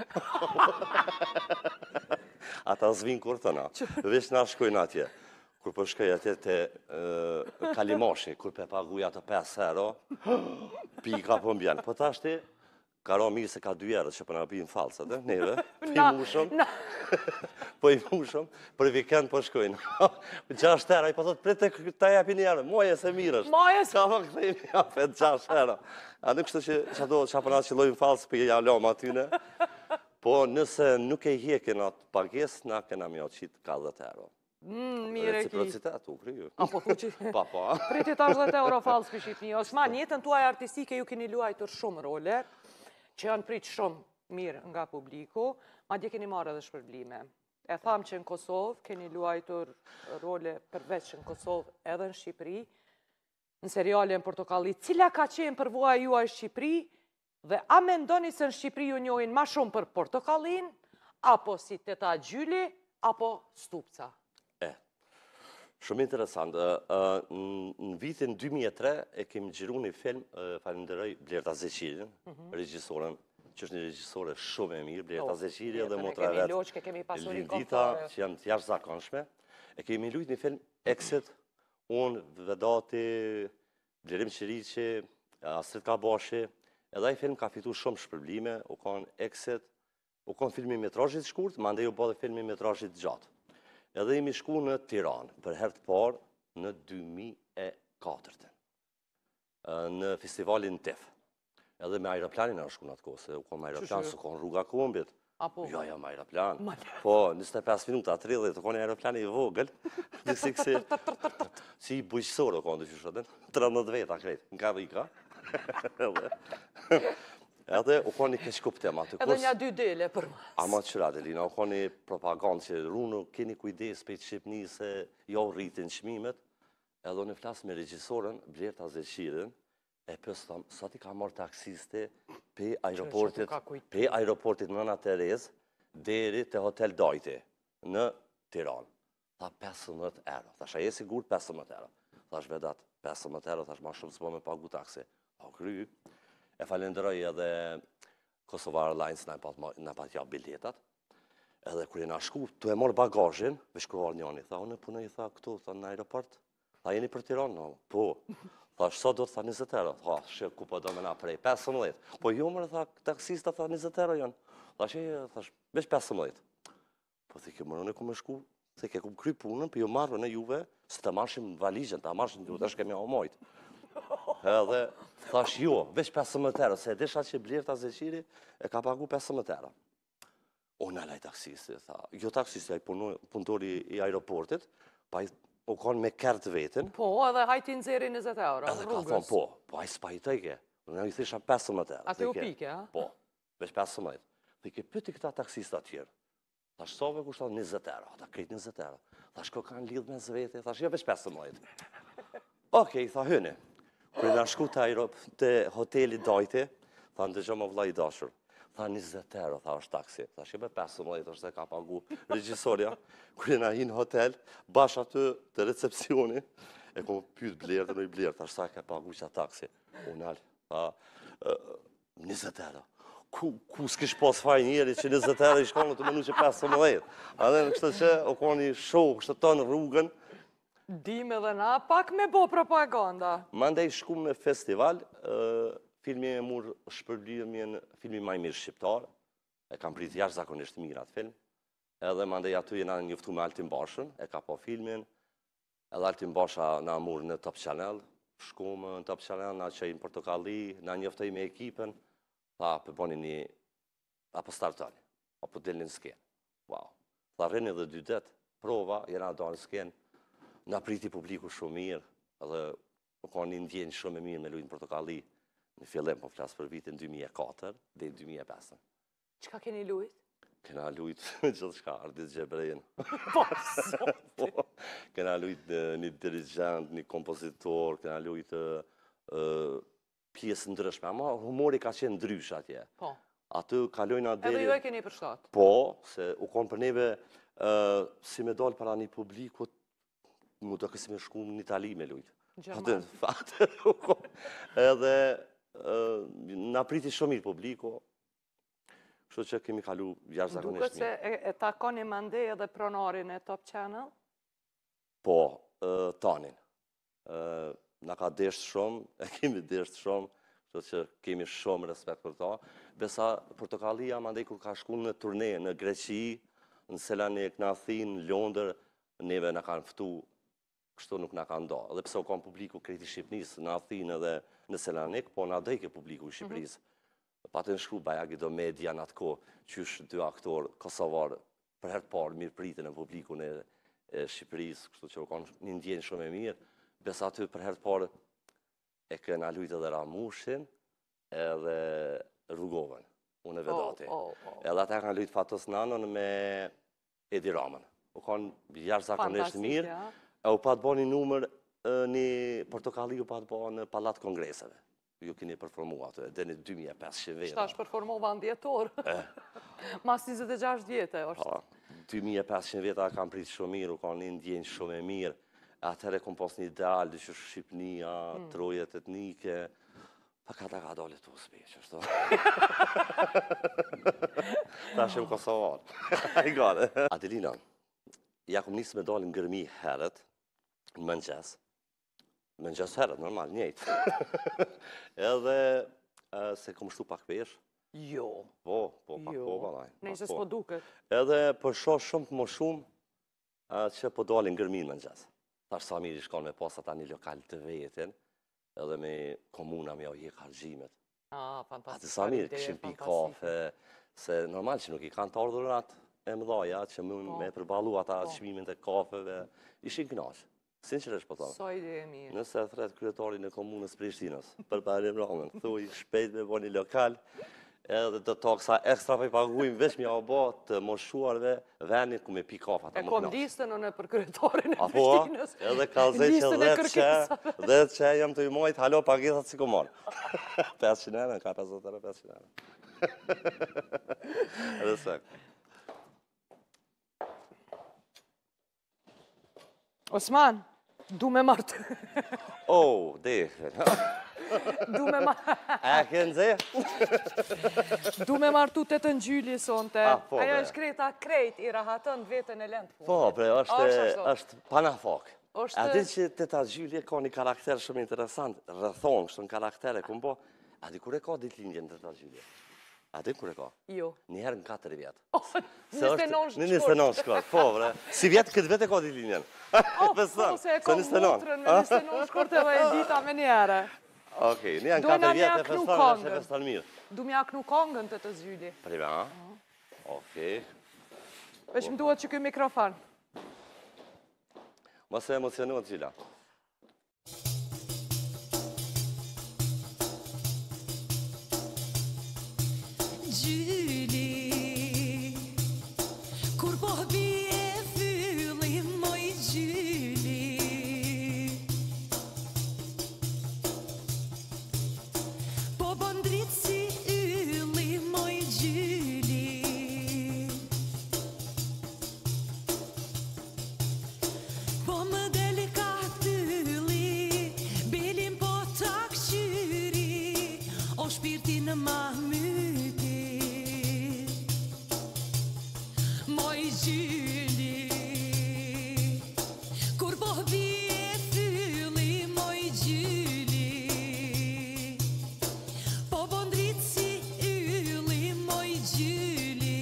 Ata zvinë kur të na. Vish nga shkojnë atje. Kur për shkoj atje të Kalimashi, kur për paguja të 5 euro, pika për mbjanë. Po tashti, karo mirë se ka 2 erë që për nga pijin falsat, neve, për i mushëm, për i vikend për shkojnë. 6 erë, i po thotë, prete ta jepi një erë, moje se mirë është. Ka më këthejnë, japet 6 erë. A në kështë që ato që për nga që lojnë falsë për i jalom atyne, po nëse nuk e hjekin atë pages, na kena mjo qitë ka 10 euro. Mire ki. Reciprocitet, u kryu. Apo ku që... Pa. Priti 80 euro falsë për Shqipni. Osman, jetën tuaj artistike ju keni luajtur shumë role, që janë pritë shumë mirë nga publiku, ma dje keni marrë edhe shpërblime. E thamë që në Kosovë keni luajtur role përveç në Kosovë edhe në Shqipëri, në seriale në Portokalli. Cila ka qenë përvoja juaj Shqipëri dhe a mendoni se në Shqipëri ju njohin ma shumë për Portokallin, apo si Teta Gjyli, apo Stupca? Shumë interesant. Në vitin 2003 e kemi gjiru një film, falenderoj Blerta Zeqilin, regjisorën, që është një regjisore shumë e mirë, Blerta Zeqili dhe motra vetë Lindita, që janë të jashtë zakonshme. E kemi lujt një film Exit unë, Vedati, Blerim Qiriqi, Astrid Kabashi, edhe ai film ka fitu shumë shpërblime, u kanë Exit, u kanë filmi metrazhit shkurt, ma ndaj u bë dhe filmi metrazhit gjatë. Edhe jemi shku në Tiranë, për herë të parë në 2004, në festivalin TIFF. Edhe me aeroplanin në shku në atë kohë, se u kanë me aeroplan, se kanë rruga Kombit. Jo, me aeroplan. Po, 25 minuta, 30, u kanë aeroplani i vogël, si i bujqësor u kanë të qyshatën, 13 veta krejt, në karika. Edhe u kanë një keqkuptim atë kurs. Edhe një 2 dele për mas. Ama të qëra, Adelina, u kanë një propagandë që runë, keni kujdes për Shqipni se jo rritin qmimet, edhe unë flasë me regjisorën, Blerta Zeqirin, e pësë thamë, sa ti ka marrë taksiste pe aeroportit Nëna Terez, deri të Hotel Dajti, në Tiranë. Tha 15 euro. Thash, a je sigur 15 euro? Thash, Vedat, 15 euro, thash, ma shumë s'po me pagu taksi. A kry, e falenderoj edhe Kosovar Airlines në pat ja biletat, edhe kërë na shku, tu e morë bagajin, veç kruar njani, tha, unë punoj, tha, këtu, tha, në aeroport, tha, jeni për Tiranë, no, po, tha, sa do të, tha, 20 euro, tha, shë, ku po do me na prej, 15, po jo mërë, tha, taksista, tha, 20 euro janë, tha, shë, tha, veç 15, po, thë, kjo mërë, unë e ku me shku, thë, ke ku kry punën, për ju marrë në juve, se të marshim valijën, të marshim të është kemi omojt. Edhe, thash, jo, veç 15 euro, se desha që Blerta Zeqiri e ka pagu 15 euro. Unë e laj taksisti, tha, jo taksisti, a i punëtori i aeroportit, pa i u konë me kert vetin. Po, edhe hajti nëzeri 20 euro, edhe ka thonë, po, a i s'pa i tëjke, unë i thisha 15 euro. A te u pike, a? Po, veç 15. Dhe ke pëti këta taksista tjerë, thash, sove kushta 20 euro, ta krejt 20 euro, thash, ko kanë lidh me zvete, thash, jo veç 15. Okej, tha, hyni. Kërë nga shku të hoteli Dajti, tha në dëgjë më vla i dashur, tha 20 euro, tha është taksi, tha shqipe 15, është dhe ka pagu regjisorja, kërë nga hinë hotel, bash aty të recepcioni, e kom pyt Blertë në i Blertë, tha shta ka pagu që taksi, unë alë, tha 20 euro, ku s'kish pas faj njeri që 20 euro i shkonë të menu që 15, adhe në kështë që o koni show, kështë të në rrugën, Dim edhe na pak me bo propaganda. Mandej shku me festival, filmi e murë shpërblimjen, filmi maj mirë shqiptar, e kam prit jashtë zakonisht mirë atë film, edhe mandej aty jena njëftu me Altin Bashën, e ka po filmin, edhe Altin Basha na murë në Top Channel, shku më në Top Channel, na qejnë portokalli, na njëftoj me ekipen, tha përboni një, apo startoni, apo delin s'ken. Wow. Tha rrini dhe 2 det, prova, jena do në s'ken, na priti publiku shumë mirë, edhe ka një ndjenjë shumë e mirë me lujtë në portokalli, në fillim po flasë për vitin 2004 dhe 2005. Qka keni lujtë? Kena lujtë gjithë shka, Ardit Gjebrejn. Po, soti. Kena lujtë një dirigent, një kompozitor, kena lujtë pjesë ndryshme, ama humori ka qenë ndrysh atje. Po. Aty kalojnë atë deri... Edhe ju e keni përshtat? Po, se u konë për neve si me dalë para një publikut, mu do kësi me shku në Itali me lujtë. Gjerman. Edhe na priti shumë mirë publiku, kështu që kemi kalu jashtë zakonisht mirë. Duke se e takoni mandej edhe pronarin e Top Channel? Po, tanin. Na ka desht shumë, e kemi desht shumë, kështu që kemi shumë respekt për ta. Besa Portokallia mandej kur ka shku në turne në Greqi, në Selanik, në Athinë, në Londër, neve na kanë ftu, kështu nuk na kanë do. Edhe pse u kanë publiku krejt i Shqipnisë në Athinë dhe në Selanik, po na dojke publiku i Shqipërisë. Patën shku Bajagido Media në atë ko, qysh 2 aktorë kosovarë, për herë të parë mirë pritën e publiku në Shqipërisë, kështu që u kanë një ndjenjë shumë e mirë. Besa aty për herë të parë e këna lujtë edhe Ramushin edhe Rrugovën, unë e Vedati. Edhe ata kanë lujtë Fatos Nanon me Edi Ramën. U kanë jashtë zakonisht mirë. E u pa të bo një numër, një portokalli u pa të bo në Palat Kongreseve. Ju keni performu atë, dhe një 2500 veta. Shta është performova në djetor. Mas 26 vjetë e është. 2500 veta kam pritë shumë mirë, u ka një ndjenjë shumë e mirë. Atëherë kom pas një ideal, dhe që Shqipnia, trojet etnike, pa ka dole të uspeqë, është to. Ta shumë Kosovar. I gale. Adelina, ja kom njësë me dalë në gërmi herët, në mëngjes, Me në gjësë herët, normal, njëjtë. Edhe se kom shtu pak pesh. Jo. Po, balaj. Nëjse s'po duket. Edhe për shoh shumë të më shumë që po dalin gërmin me në gjësë. Tash Samiri shkon me pas ata një lokal të vetin, edhe me komuna me ojek hargjimet. Fantastik. Ati Samiri këshin pi kafe, se normal që nuk i kanë të ardhurat e mëdhaja, që me përbalu ata çmimin të kafeve, ishin knaqë. Sinqerisht po thonë. Sa ide e mirë. Nëse thret kryetarin e komunës Prishtinës, për Parim Ramën, thuj shpejt me bo një lokal, edhe do taksa ekstra për i pagujmë veç mja o bo të moshuarve venit ku me pi kafe ata më knaqë. E kom listën unë për kryetarin e Apo, Prishtinës. edhe ka zej që 10 që jam të i mojt, halo pagesat si ku marë. 500 euro, ka 50 euro, 500 euro. Edhe se. Osman, du me martë. Oh, dekhe. Du me martë. E kënë zë? Du me martu të të njyli sonte. Po, Ajo është kreta krejt, i rahatën vetën e lëndë punë. Po, bre, është panafak. A di që teta Gjylje ka një karakter shumë interesant, rëthon, kështë në karakter e këmë bo, a di kur e ka ditëlindjen teta Gjylje? A di kur e ka? Jo. Njëherë në 4 vjetë. 29 shkurt, po, bre. Si vjetë këtë vete ka ditëlindjen. Po, se e ka motrën me 29 shkurt edhe e dita me njëre. Okej, një në 4 vjetë e festan, e festan mirë. Du m'ja knu kongën të të Zhyli. Prima, okej. Veç më duhet që këj mikrofon. Mos e emocionuat, Gjyla. Gjyli, kur po bie fylli moj Gjyli, po bën dritë si ylli moj Gjyli, po më deli ka tylli, belin po tak qyri, o shpirti në mahmyti. Moj Gjyli, kur po bie fylli moj Gjyli, po bën dritë si ylli moj Gjyli,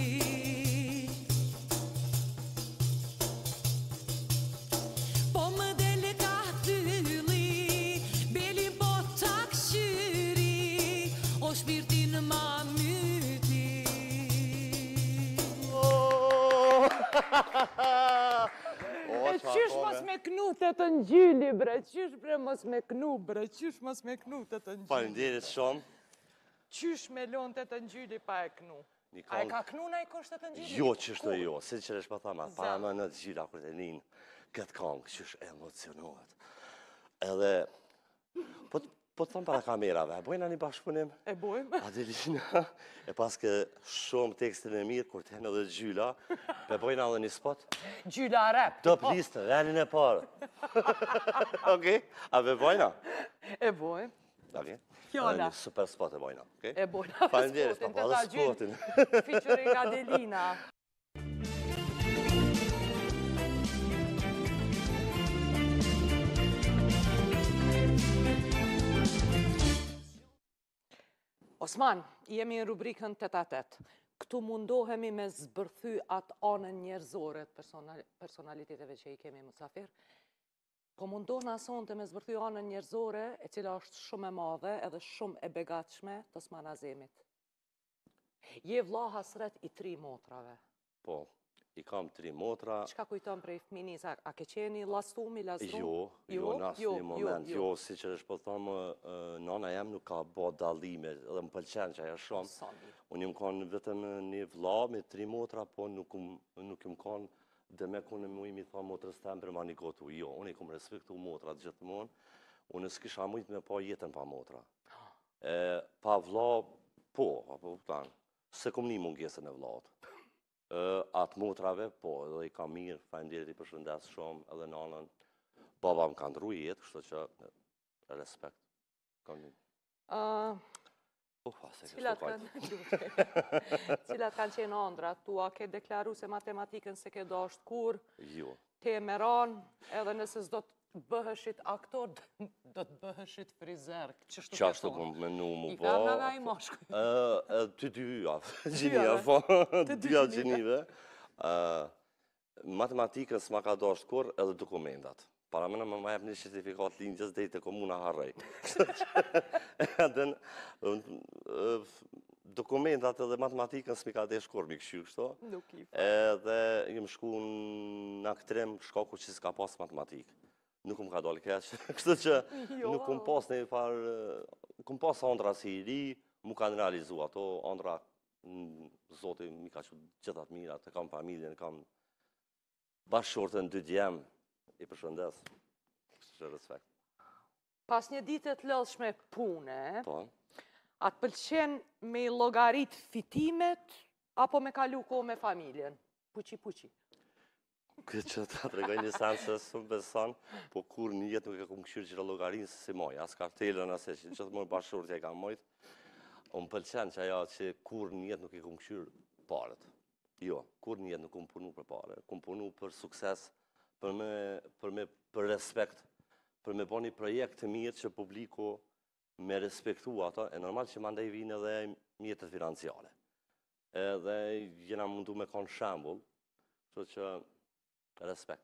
po më dele ka tylli, belin po tak qyri, o shpirti në mamyti. E qysh mos me knu të të Gjyli, bre, qysh bre mos me knu, bre, qysh mos me knu të të Gjyli. Faleminderit shumë. Qysh me lon të të Gjyli pa e knu. A e ka knu na i kosht të të Gjyli? Jo, qështë jo, sinqerisht po thama, para më në të Gjyla kur të linë këtë kongë, qysh emocionohet. Edhe, po të thëmë para kamerave, e bojna një bashkëpunim? E bojmë. Adelina, e paske shumë tekstin e mirë, kur të henë edhe Gjyla, pe bojna edhe një spot? Gjyla rap. Top listë, venin e parë. Okej, a pe bojna? E bojmë. Okej. Fjalla. Një super spot e bojna, okej? E bojna Faleminderit, spotin, pa të edhe ta spotin. Gjyli. Featuring Adelina. Osman, jemi në rubrikën 8-8. Këtu mundohemi me zbërthy atë anën njerëzore të personaliteteve që i kemi musafir. Po mundohna sonte me zbërthy anën njerëzore, e cila është shumë e madhe edhe shumë e begatshme të Osman Azemit. Je vlla hasret i 3 motrave. Po, i kam 3 motra. Çka kujton prej fëminis, a ke qeni lastum, i lastrum? Jo, në asë një moment, jo, si që është po thamë, nana jem nuk ka bo dalime, edhe më pëlqen që aja shumë. Unë jam kanë vetëm një vlla me 3 motra, po nuk jam kanë dhe me kone mu imi tha motrës tem për ma një gotu. Jo, unë i kom respektu motrat gjithmonë, unë s'kisha mujt me pa jetën pa motra. Pa vlla, po, apo plan, se kom një mungesën e vllaut. Atë motrave, po, edhe i ka mirë, faleminderit i përshëndes shumë, edhe nanën. Baba më ka ndru jetë, kështu që respekt. Cilat kanë qenë ëndrat? Tu a ke deklaru se matematikën se ke dashtë kur? Jo. Te e meran, edhe nëse s'do bëheshit aktor, do të bëheshit frizer. Qashtu kom menu mu I po. femnave i moshkuj. Të dy gjinive, po. Të dy gjinive. Matematikën s'ma ka dasht kur edhe dokumentat. Para mëna më jep një certifikat lindjes dhe i të komuna harrej. Edhe dokumentat edhe matematikën s'mi ka desh kur mi këshu kështu. Nuk i fa. Edhe jem shku në aktrem shkaku që s'ka pas matematikë. Nuk më ka dalë keq. Kështu që nuk kom pas një farë, kom pas andra si i ri, mu kanë realizu ato, andra Zoti mi ka që gjithat mira, të kam familjen, kam bashkëshortën 2 djemë, i përshëndes, kështë respekt. Pas një ditë të lodhshme pune, Po, atë pëlqen me llogarit fitimet, apo me kalu kohë me familjen? Puqi. këtë që ta tregoj një sanë se së më beson, po kur një jetë nuk e kom këshyrë që llogarinë se si moj, as kartelën, as e që të moj bashkëshortja e kam mojt, unë pëlqen që ajo që kur një jetë nuk e kom këshyrë paret. Jo, kur një jetë nuk kom punu për pare, kom punu për sukses, për respekt, për me bo një projekt të mirë që publiku me respektu ato, e normal që mandej vinë edhe mjetët financiare. Edhe jena mundu me konë shambull, që që respekt.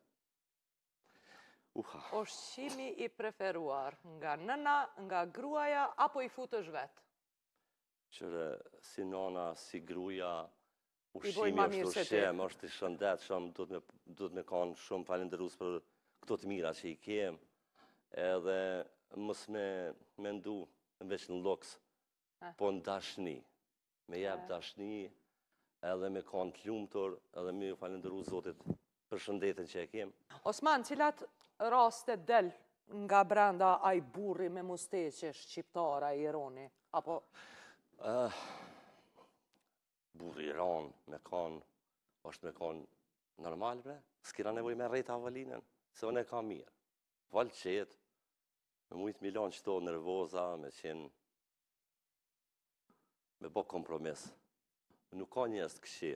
Ushqimi i preferuar nga nëna, nga gruaja, apo i futësh vetë? Qëre, si nona, si gruja, ushqimi është ushqem, është i shëndetshëm, duhet me kanë shumë falenderus për këto të mira që i kem, edhe mës me ndu në veç në loks, po në dashni, me jep dashni, edhe me kanë të lumtur, edhe me falenderu Zotit për shëndetin që e kem. Osman, cilat raste del nga brenda aj burri me musteqe shqiptara i Ironi? Apo... Burri Iran me kanë, është me kanë normal, bre. S'kira nevoj me rejt avalinën, se unë e ka mirë. Valë qetë, me mujtë milion qëto nervoza, me qenë, me bo kompromis. Nuk ka njës të këshi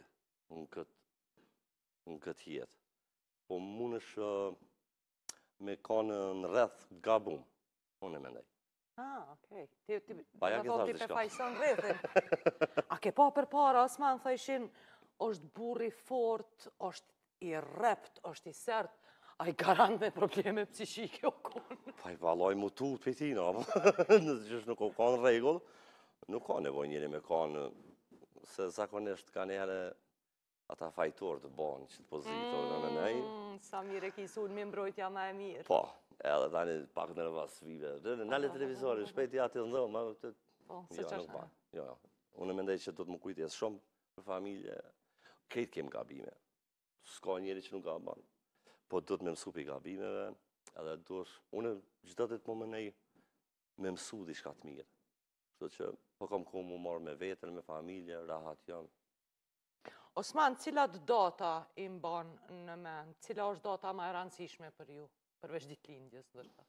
në këtë jetë. Po mund është me kanë në rreth gabum, unë e mendej. Okej. Ti Pa, ja ke thash pe diçka. fajson rrethin. A ke pa për para, Osman, thëshin, është burri fort, është i rrept, është i sert, a i garant me probleme psishike o konë. Pa i valoj mu tu të pejtina, nëse nuk o kanë regull, nuk ka nevoj njëri me kanë, se zakonisht ka njëre ata fajtor të banë që të pozitor në me nej. Sa mire kisun me mbrojtja ma e mirë. Po, edhe tani pak në rëvas vive. Nale televizori, shpejti ati dhe ma... Po, se që është në? Jo, unë mendej që do të më kujtjes shumë për familje, krejt kem gabime. S'ka njeri që nuk ka banë. Po do të me mësu për gabimeve, edhe dush, unë gjithë të më mënej me mësu di shka të mirë. Kështu që po kam ku mu marrë me vetën, me familje, rahat janë. Osman, cilat data i mban në mend? Cila është data ma e rëndësishme për ju, përveç ditëlindjes, ndërsa?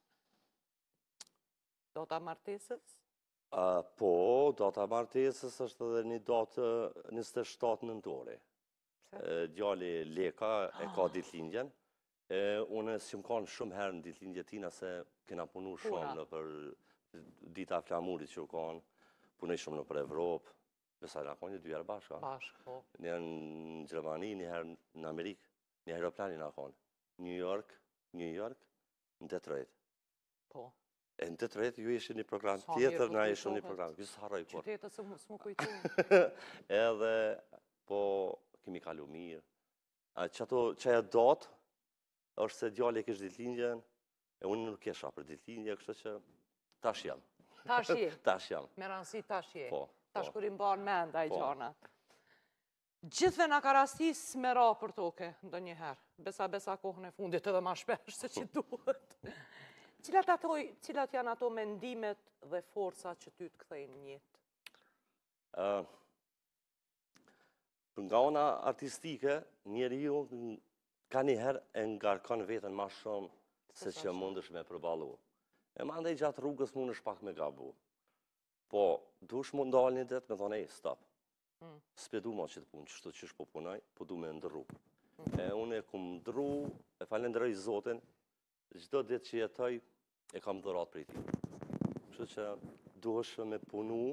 Data martesës? Po, data martesës është edhe një datë 27 nëntori. Djali Leka e ka ditëlindjen. Unë si më kanë shumë herë në ditëlindje tina se kena punu shumë në për dita flamurit që u kanë, punoj shumë në për Evropë, besa nga kanë një 2 herë bashka. Bashkë, po. Një në Gjermani, një herë në Amerikë, një aeroplani nga kanë. New York, në Detroit. Po. E në Detroit ju ishte një program tjetër, na ishte një program, ju harroj kur. Qytetës s'mu kujtu. Edhe, po, kemi kalu mirë. Qaja datë, është se djali e kështë ditëlindjen, e unë nuk kesha për ditëlindje, kështë që tash jam. Tash je? Tash jam. Me rëndësi tash je. Po. Tash kur i mban menda i gjanat. Gjithve nga ka rastis me ra për toke, ndë njëherë. Besa kohën e fundit edhe ma shpesh se që duhet. Cilat janë ato mendimet dhe forca që ty të kthejnë njëtë? Nga ona artistike, njeri ju ka njëherë e ngarkon vetën ma shumë se që mund është me përbalu. E ma ndaj gjatë rrugës mund është pak me gabu. Po, dush mund dalë një detë me thonë, stop. S'pedu ma që të punë, qështu që shpo punaj, po du me ndërru. E unë e ku më ndërru, e falenderoj Zotin, çdo ditë që jetoj, e kam dhurat prej tij. Kështu që duhesh me punu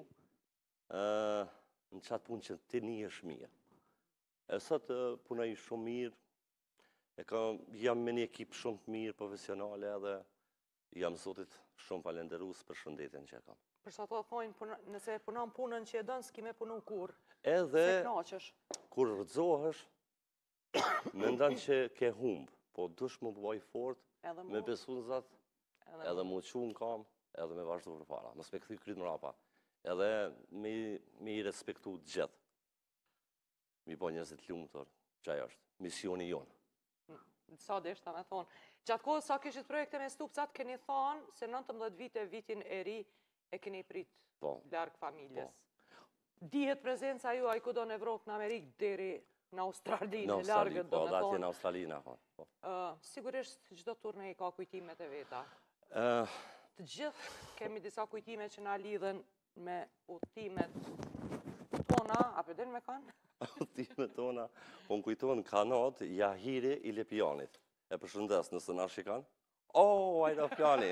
në qatë punë që ti njihesh mirë. E sot punoj shumë mirë, jam me një ekip shumë të mirë, profesionale, edhe jam Zotit shumë falenderus për shëndetin që e kam. Për sa të thojnë, nëse punon punën që e dënë, s'ki me punu kur. Edhe, se knaqesh. Kur rëzohesh, me ndonë që ke humbë, po dush më bëj fort, me besu në Zot, edhe mu qu në kam, edhe me vazhdu për para. Mos me këthy kryt mrapa. Edhe me i respektu të gjithë. Mi po njëzit lumëtor, që ajo është misioni jonë. Sa dhe ishta me thonë. Gjatë kohë sa kishit projekte me stupcat, keni thonë se 19 vite vitin e ri e keni prit largë familjes. Dihet prezenca ju a i kudo në Evropë, në Amerikë, deri në Australinë, në largët do me thonë. Po, datje në Australinë, sigurisht, gjdo turne i ka kujtimet e veta. Të gjithë kemi disa kujtime që na lidhen me udhëtimet tona, a përdin me kanë? Udhëtimet tona, po në kujtojnë kanot, Jahiri i Lepjanit. E përshëndes nëse na shikan. Aeroplani!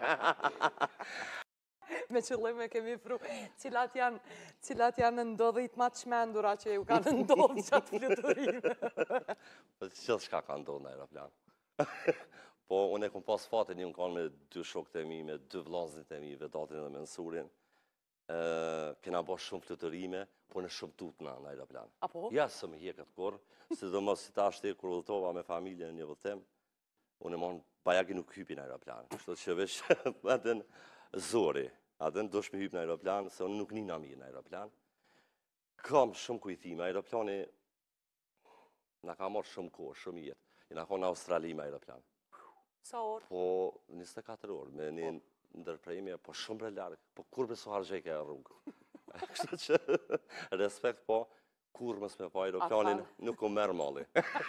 Me qëllime kemi pru, cilat janë ndodhit ma të shmendura që ju kanë ndodhë qatë fluturime. Qëtë shka ka ndodhë në aeroplan. Po, unë e kom pas fatin, një më kanë me 2 shokët e mi, me 2 vllazërit e mi, Vedatin dhe Mensurin. Kena bo shumë fluturime, po në shumë tutna në aeroplan. Apo? Ja, së më hje këtë korë, si do mos si ta ashtë kur udhëtova me familje në një vëllëtem, unë e mon bajagi nuk hypi në aeroplan. Kështu që vesh atën zori, atën do shme hypi në aeroplan, se unë nuk nina mirë në aeroplan. Kam shumë kujtime, aeroplani na ka marrë shumë kohë, shumë jetë. Jena ka në Australi me aeroplan. Sa orë? Po 24 orë, me një ndërprejmje, po shumë bre largë, po kur beso hargjeke e rrugë. Kështu që respekt, po kur mës me pa aeroplanin, nuk u merë malli.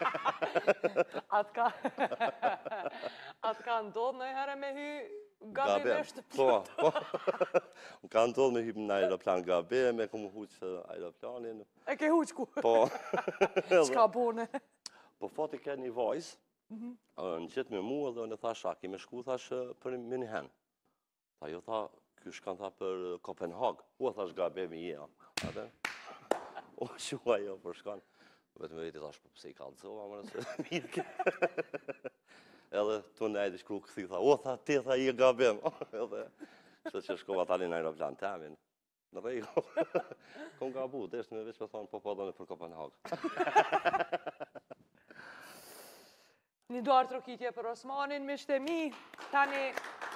Atë ka ndodhë në herë me hy gabimisht të plotë? Po, ka ndodhë me hy në aeroplan gabe, me këmë huqë aeroplanin. E ke huqë ku? Po. Qka bune? Po fati ke një vajzë, në gjithë me mua dhe në thash, a kime shku, thash, për një hen. Tha, jo tha, kjo shkan tha për Kopenhag. Ua thash gabe me jea. O, shua jo për shkan. Vetëm e veti thash, po pëse i kalëzova, më nëse mirë ke. Edhe të në ejdi shkru këthi, tha, o tha, ti tha i e gabem. Edhe, që shkova tali në aeroplan të amin. Në rejko. Kom gabu, deshtë me veç me thonë, po dhe në për Kopenhag. Një duar trokitje për Osmanin, mishte mi, tani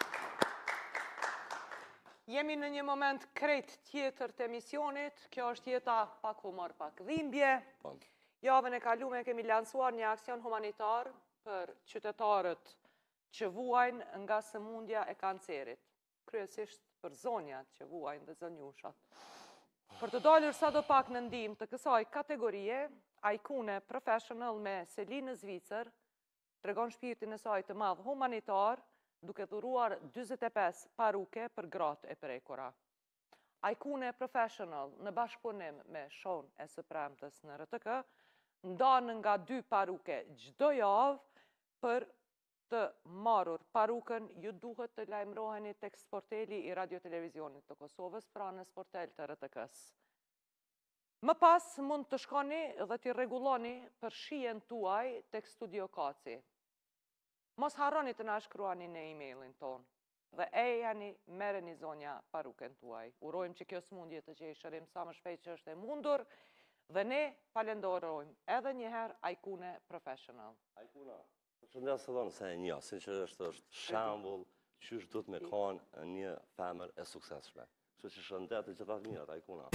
jemi në një moment krejt tjetër të emisionit, kjo është jeta pak humor, pak dhimbje. Javën e kalume kemi lansuar një aksion humanitar për qytetarët që vuajnë nga sëmundja e kancerit, kryesisht për zonjat që vuajnë dhe zënjushat. Për të dalur sa do pak në ndihmë të kësaj kategorie, Ajkune Professional me Selinë Zvicër tregon shpirtin e saj të madh humanitar, duke dhuruar 45 paruke për gratë e prekura. Ajkune Professional në bashkëpunim me Shown e së premtës në RTK, ndanë nga 2 paruke çdo javë. Për të marrur parukën, ju duhet të lajmëroheni tek sporteli i Radio-Televizionit të Kosovës, pra në sportel të RTK-s. Më pas mund të shkoni dhe t'i rregulloni për shijen tuaj tek Studio Kaci. Mos harroni të na shkruani në emailin ton dhe ejani merreni zonja paruken tuaj. Urojmë që kjo smundje të gjejë shërim sa më shpejt që është e mundur dhe ne falenderojmë edhe një herë Ajkune Professional. Ajkuna, përshëndes të dhonë se e një, sinqerisht është shembull që është duhet me kanë një femër e suksesshme. Kështu që shëndet të gjitha të mirat, Ajkuna.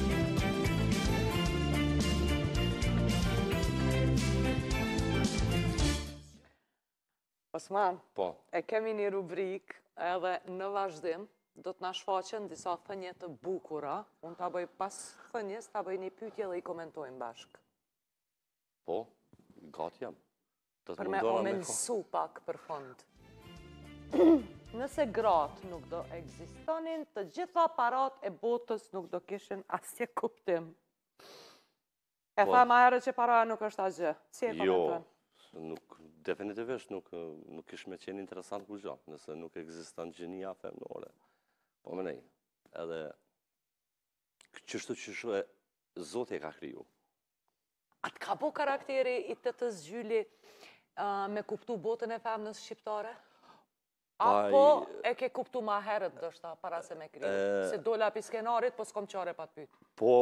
Osman, po. E kemi një rubrik edhe në vazhdim, do të na shfaqen disa thënje të bukura. Unë ta bëj pas thënjes, ta bëj një pyetje dhe i komentojmë bashkë. Po, gati jam. Për me omensu pak për fund. Nëse gratë nuk do ekzistonin, të gjitha parat e botës nuk do kishin asnjë kuptim. E tha ma herë që para nuk është asgjë. Si e komentojnë? Definitivisht nuk ish me qenë interesant kur gjo, nëse nuk ekziston gjenia femnore. Po më nej, edhe qështu që Zoti e ka kriju. A të ka bo karakteri i të zgjyli me kuptu botën e femnës shqiptare? Apo e ke kuptu ma herët dështë para se me kriju? Se dola pi skenarit, po s'kom qare pa të pytë. Po,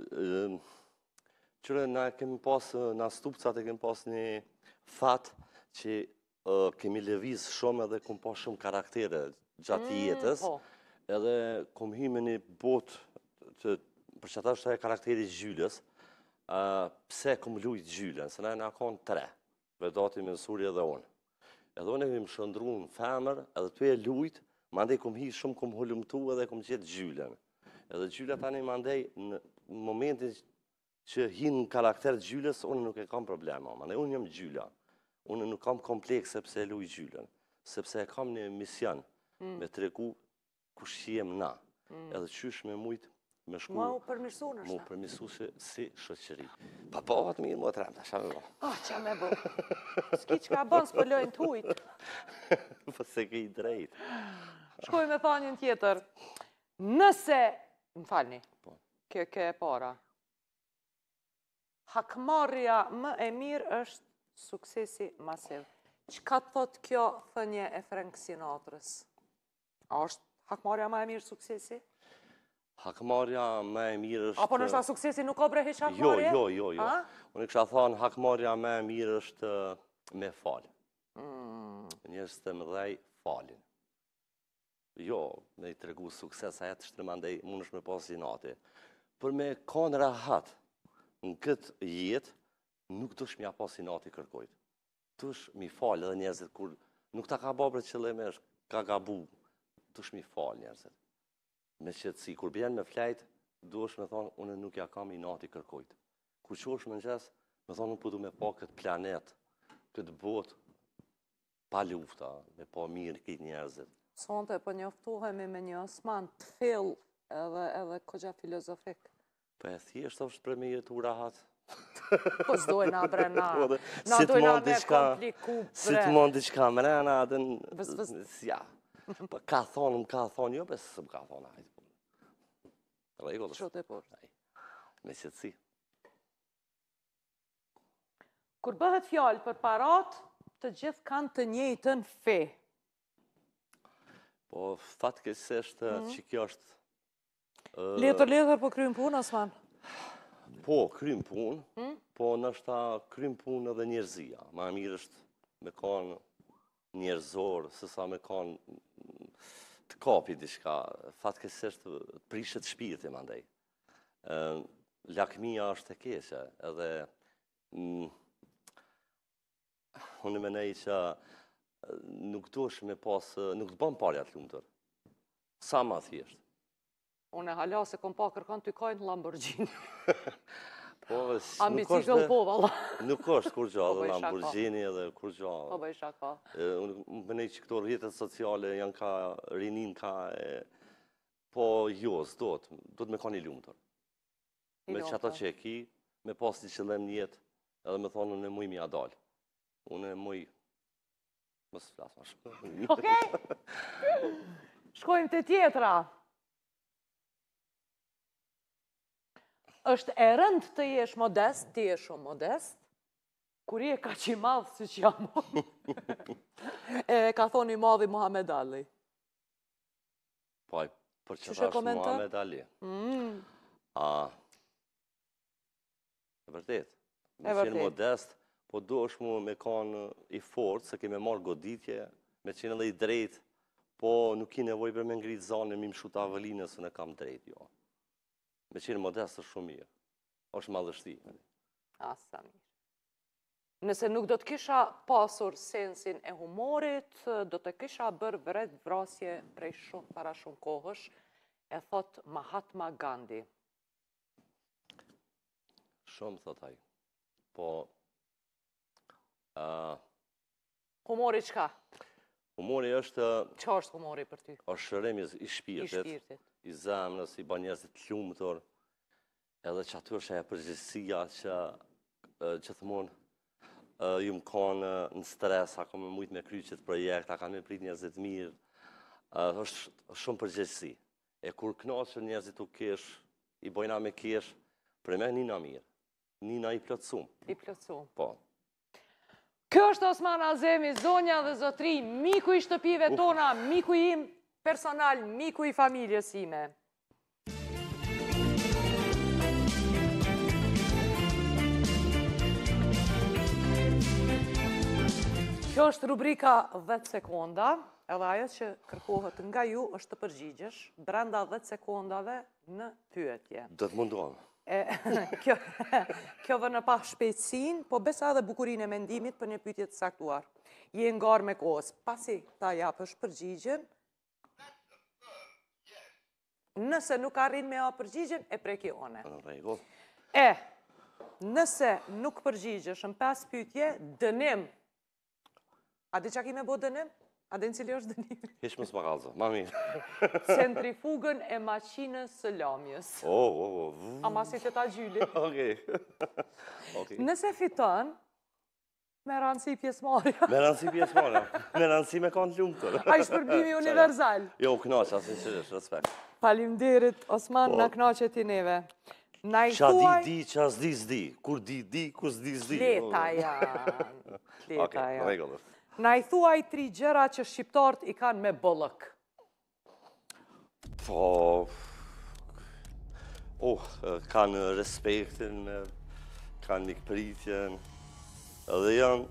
qëre na kemi pas, na stupcat e kemi pas një fat që kemi lëviz shumë edhe kom pas shumë karaktere gjatë jetës, edhe kom hi me një botë, për që ata është e karakteri Gjylës, pse kom lujt Gjylën, se na konë 3, vedati me Surje dhe unë. Edhe unë e kemi shëndru në femër, edhe të e lujt, mandej kom hi shumë kom hullumtu edhe kom gjithë Gjylën. Edhe Gjyla tani mandej në momentin që hinë në karakter Gjylës, unë nuk e kam problema, mandej unë jam Gjyla. Unë nuk kam komplekse pse e luj Gjylën, sepse e kam një mision me tregu kush jem na, edhe qysh me mujtë me shku... Mua u përmirësu nështë. Mu përmirësu si shoqëri. Pa bëhat mirë, mua të rem, të qa me bo. Qa me bo. S'ki që ka bënë, s'po lojnë t'ujtë. Po se ke i drejt. Shkoj me thanjën tjetër. Nëse... Më falni. Kjo e para. Hakmarrja më e mirë është suksesi masiv. Qka thot kjo thënje e Frank Sinatrës? A është hakmarrja më e mirë suksesi? Hakmarrja më e mirë është... Apo nështë a suksesi nuk o brehiq hakmarrje? Jo. Unë kësha thonë, hakmarrja më e mirë është me falë. Njërës të mëdhej falin. Jo, me i tregu sukses, a jetë shtërmandej, mund është me pas inati. Për me kanë rahat në këtë jetë, nuk dush mja pas inati kërkojt. Dush mi falë edhe njerëzit, kur nuk ta ka babre qëllimesh, ka gabu, dush mi falë njerëzit. Me qëtësi, kur bjenë me flejt, duesh me thonë, unë nuk ja kam inati kërkojt. Kur qosh me nxes, me thonë, unë përdu me pa këtë planet, këtë botë, pa lufta, me pa mirë këtë njerëzit. Sonte, po njoftuhemi me një osman të fill edhe kogja filozofik. Po e thjesht është për me jetu rahat. Po s'dojna bre na. Na dojna me kompliku bre. Si të mund diçka mrena, adën... Vës. Ja. Po ka thonë, më ka thonë, jo, besë së më ka thonë, hajtë. Regullës. Qote por. Me qëtësi. Kur bëhet fjallë për parat, të gjithë kanë të njëjtën fe. Po, fatkesisht që kjo është... Letër, po krymë punë, Osman? Po, krymë punë, po nështë krymë punë edhe njerëzia. Ma mirë është me kanë njerëzorë, sësa me kanë të kapi diçka, fatkesisht prishet shpirti mandej. Lakmia është e keqe, edhe unë menej që nuk dush me pas, nuk të bën parja të lumëtër. Sa ma thjesht. Unë e hala se kom pa kërkan të kajnë Lamborghini. A bicikl po, valla. Nuk është kur gjo, edhe Lamborghini edhe kur gjo. Po bëj shaka. Unë menej që këto rrjetet sociale janë ka, rinin ka, po jo, s'do të me ka një lumëtër. Me që ato që e ki, me pas një qëllem njetë, edhe me thonë unë e muj mi adal. Unë e muj... Mësë flasë ma shumë. Okej. Shkojmë të tjetra. Është e rënd të jesh modest, ti je shumë modest, kur je ka që i madhë si që jam. E ka thonë i madhi Muhammed Ali. Po, për që ta është Muhammed Ali. E vërtet. Me qenë modest, po do është mu me kanë i fort, se keme marrë goditje, me qenë edhe i drejt, po nuk i nevoj për me ngritë zanë, mi më shuta avëline, se në kam drejt, jo. Me qenë modest është shumë mirë. është madhështi. Asa mirë. Nëse nuk do të kisha pasur sensin e humorit, do të kisha bërë vret vrasje prej para shumë kohësh, e thot Mahatma Gandhi. Shumë, thot ai. Po... Humori qka? Humori është... Qa është humori për ty? është shërimi i shpirtit, i zemrës, i bën njerëzit të lumtur, edhe që aty është e përgjithësia që thëmon, ju më kanë në stres, a kam mujtë me kry qëtë projekt, a kanë me prit njerëzit mirë, është shumë përgjegjësi. E kur knaqën njerëzit u kesh, i bojna me kesh, për me nina mirë, nina i plotësum. I plotësum. Po. Kjo është Osman Azemi, zonja dhe zotri, miku i shtëpive tona, miku im personal, miku i familjes ime. Kjo është rubrika 10 sekonda, edhe ajo që kërkohet nga ju është të përgjigjesh brenda 10 sekondave në pyetje. Do të mundohem. Kjo vë në pa shpejtësin, po besa edhe bukurin e mendimit për një pyetje të saktuar. Je ngarë me kohës, pasi ta japësh përgjigjen, nëse nuk arrin me a përgjigjen, e preki one. Në rregull. Nëse nuk përgjigjesh në 5 pyetje, dënim. A di që kime bo dënim? A di në cili është dënim? Hish më s'ma kalzo, ma mirë. Centrifugën e maqinës së lamjes. A ma si të ta gjyli. Nëse fiton, me rëndësi pjesëmarja. Me rëndësi pjesëmarja. Me rëndësi me kanë lumë tërë. A ishtë përbimi universal. Jo, knaqë, sinqerisht, respekt. Faleminderit, Osman, në knaqe ti neve. Qa di, qa s'di, s'di. Kur di, kur s'di, s'di. Leta janë. Leta janë. Regullë. Na i thuaj 3 gjëra që shqiptarët i kanë me bollëk. Po... kanë respektin, kanë mikpritjen, edhe janë...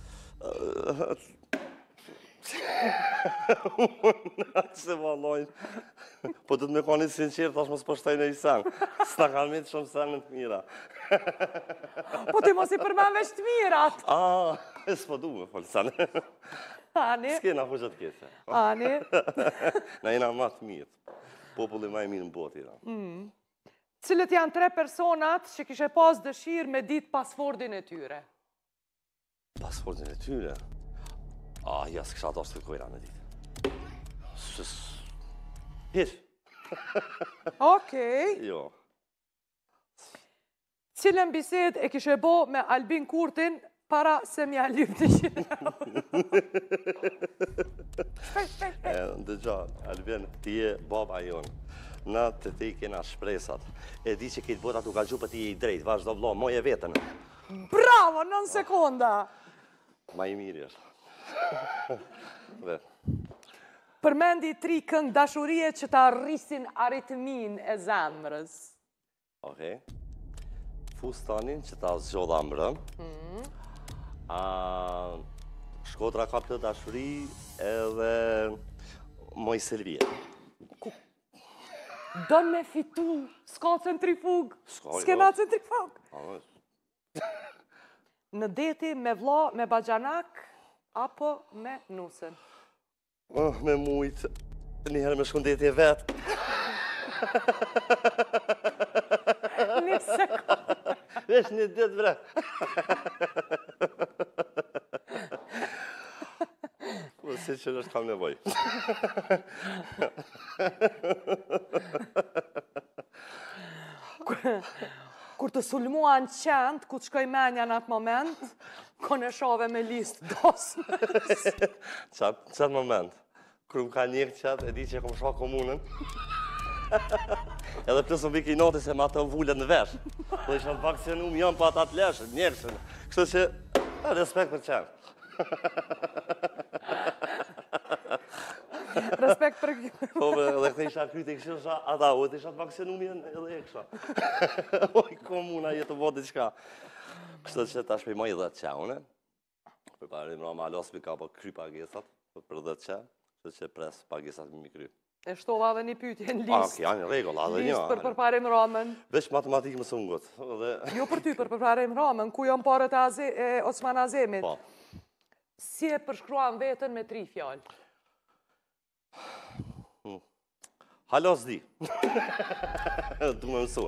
Se valojnë... Po du të me koni sinqerë, tash mos po shtajnë e i sen. S'na kanë me të shumë senën të mira. Po ti mos i përmen veç të mirat. S'po du me folë senë. Ani? S'kena po që të kese. Ani? Na jena ma të mirë. Populli ma i mirë në botë jena. Cilët janë 3 personat që kishe pas dëshirë me ditë pasfordin e tyre? Pasfordin e tyre? Ja, s'kisha ato është të kojra me ditë. Hish. Okej. Jo. Cilën bised e kishe bo me Albin Kurtin para se mja lypë të Dëgja, Albin, ti e baba jonë. Na të te i kena shpresat. E di që këtë bota tu ka gjupë ti e i drejt, vazhdo vlo, moj e vetën. Bravo, 9 sekonda. Ma i mirë është. Përmendi 3 këngë dashurie që ta rrisin aritmin e zemrës. Okej. Fustanin që ta zgjodha mbrëm. Shkodra ka plët dashuri edhe moj Selvije. Dën me fitu, s'ka centrifug, s'kena centrifug. Në deti me vlla, me bajanak, apo me nusën? Me mujtë, njëherë me shkundeti e vetë. Një sekundë. Vesh një ditë bre. Po, si që është kam nevoj. Kur të sulmuan qëndë, ku të shkoj menja në atë moment, kone shove me listë dosmës. Qatë moment, kur më ka njëkë qatë, e di që e kom shua komunën, edhe plus më viki i noti se ma të vullet në vesh. Dhe isha në vaksionu më janë pa atë atë leshën, njërëshën. Kështu që, respekt për qenë. Respekt për këtë. Po, edhe këtë isha kryt e kështu, ata, o, të isha të vaksionu më janë edhe e kështu. Oj, komuna, jetë vodi qka. Kështu që ta shpej ma i 10 qaune. Për pare më rama alos mi ka po kry pagesat, për 10 qaune. Kështu që pres pagesat mi kry. E shtova dhe një pyetje në listë. Janë regull, adhe një. Listë për përparim ramën. Vesh matematikë më së ngot. Jo për ty, për përparim ramën, ku janë parët e Osman Azemit. Po. Si e përshkruan vetën me 3 fjallë? Halo s'di. Du me mësu.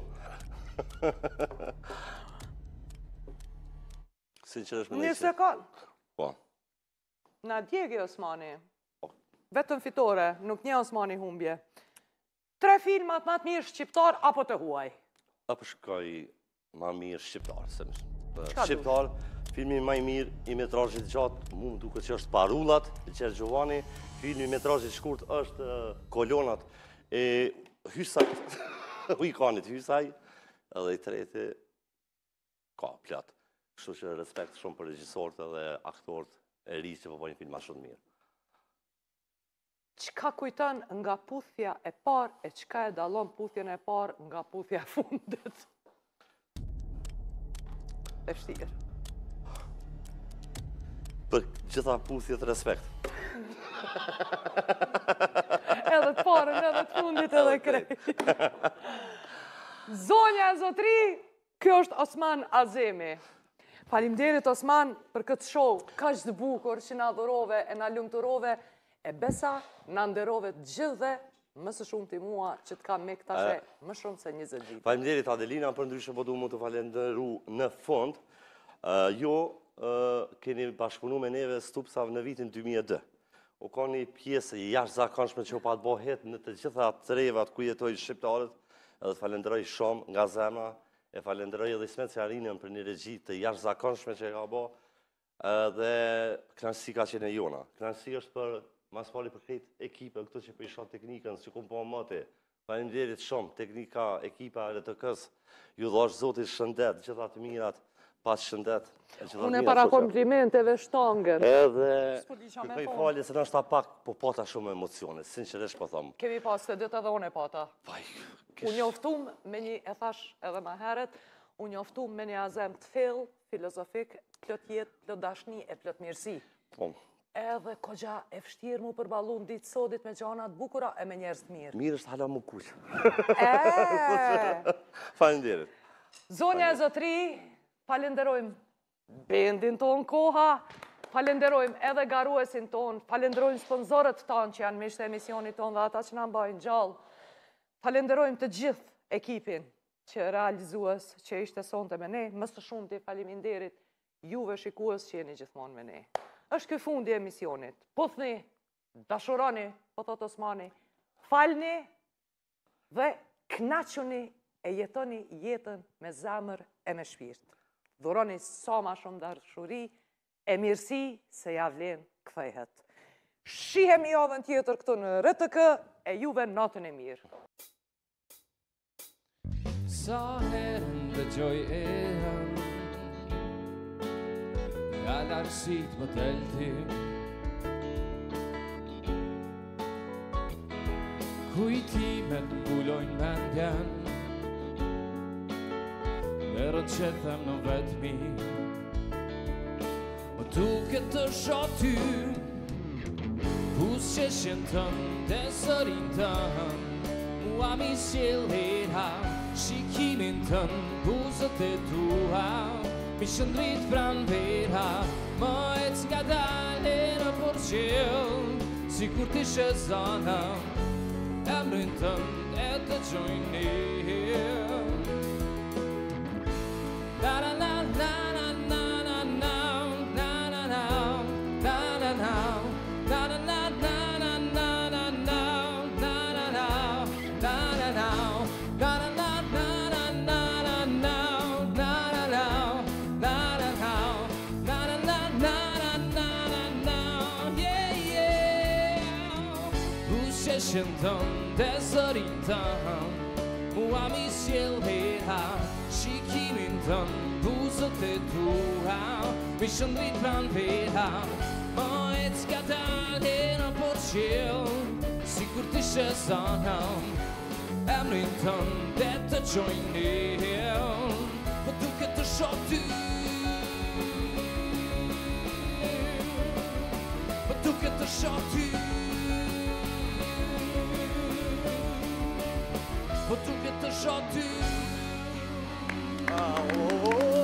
Sinqerisht me Një sekund. Po. Na djegi Osmani. Vetëm fitore, nuk një Osmani humbje. 3 filmat ma të mirë shqiptar apo të huaj? Apo shkoj ma mirë shqiptar, se shqiptar. Filmi më i mirë i metrazhit gjatë, mu më duket që është Parullat, e Qer Gjovani. Filmi i metrazhit shkurt është Kolonat e Hysajt, Ujkanit Hysaj, edhe i treti ka plot. Kështu që respekt shumë për regjisorët edhe aktorët e ri që po bëjnë filma shumë mirë. Çka kujton nga puthja e parë e çka e dallon puthjen e parë nga puthja e fundit? E vështirë. Për gjitha puthjet respekt. Edhe të parën, edhe të fundit, edhe krejt. Zonja e zotri, kjo është Osman Azemi. Faleminderit Osman për këtë show, kaq të bukur që na dhurove e na lumturove, e besa na nderove të gjithëve, më së shumti mua që të kam me këtashe më shumë se 20 vite. Faleminderit Adelina, për ndryshe po du mu të falenderu në fond. Keni bashkëpunu me neve Stupsav në vitin 2002. U ka një pjesë jashtëzakonshme që u pa të bëhet në të gjitha trevat ku jetojnë shqiptarët, edhe të falenderoj shumë nga zemra, e falenderoj edhe Ismet Sjarinën për një regji të jashtëzakonshme që e ka bë, dhe kënaqësi ka qenë e jona. Kënaqësi është për mas pari për këtë ekipe, këto që për i shoh teknikën, që kumë po mëte. Faleminderit shumë, teknika, ekipa RTK-s, ju dhosh Zotit shëndet, gjitha të mirat, pas shëndet. Unë e para komplimenteve shtangën. Edhe, kërkoj falje se nështë ta pak, po pata shumë emocione, sinqerisht po thomë. Kemi pas të ditë edhe unë e pata. Unë njoftum me një, e thash edhe ma heret, unë njoftum me një azem të fill, filozofik, plot jetë, plot dashni e plot mirësi. Edhe kogja e vështirë mu përballu në ditë sodit me gjanat bukura e me njerëz të mirë. Mirë është hala mu kuq. Faleminderit. Zonja e zotri, falenderojmë bendin tonë koha, falenderojmë edhe garuesin tonë, falenderojmë sponsorët tonë që janë mishtë e emisionit tonë dhe ata që na mbajnë gjallë. Falenderojmë të gjithë ekipin që realizues që ishte sonte me ne, më së shumti faleminderit juve shikues që jeni gjithmonë me ne. Është ky fundi i emisionit. Puthni, dashuroni, po thot Osmani, falni dhe kënaquni e jetoni jetën me zemër e me shpirt. Dhuroni sa ma shumë dashuri e mirësi se ja vlen kthehet. Shihemi javën tjetër këtu në RTK e juve natën e mirë. Sa herën dëgjoj erën nga larësit më teltim, kujtimet mbulojnë mendjen, herët që them në vetëmi, më duke të shoh ty, buzëqeshjen tënë dhe zërin tënë, mua mi sjell hera, shikimin tënë, buzët e tua, mi shëndrit pranë vera, më ec nga dale në porqell, si kur t'ishe zana, emrin tënë e të gjojnë. La la la la la la la la la la la la la la la la la la la la Buzëqeshjen tënë dhe zërin tënë, mua mi sjell hera, shikimin tënë, buzët e tua, mi shëndrit pranë vera, më ec nga dale në porqell, si kur t'ishe zana, emrin tënë dhe të gjojnë, po duke të shoh ty, po duke të shoh ty, po duke të shoh ty.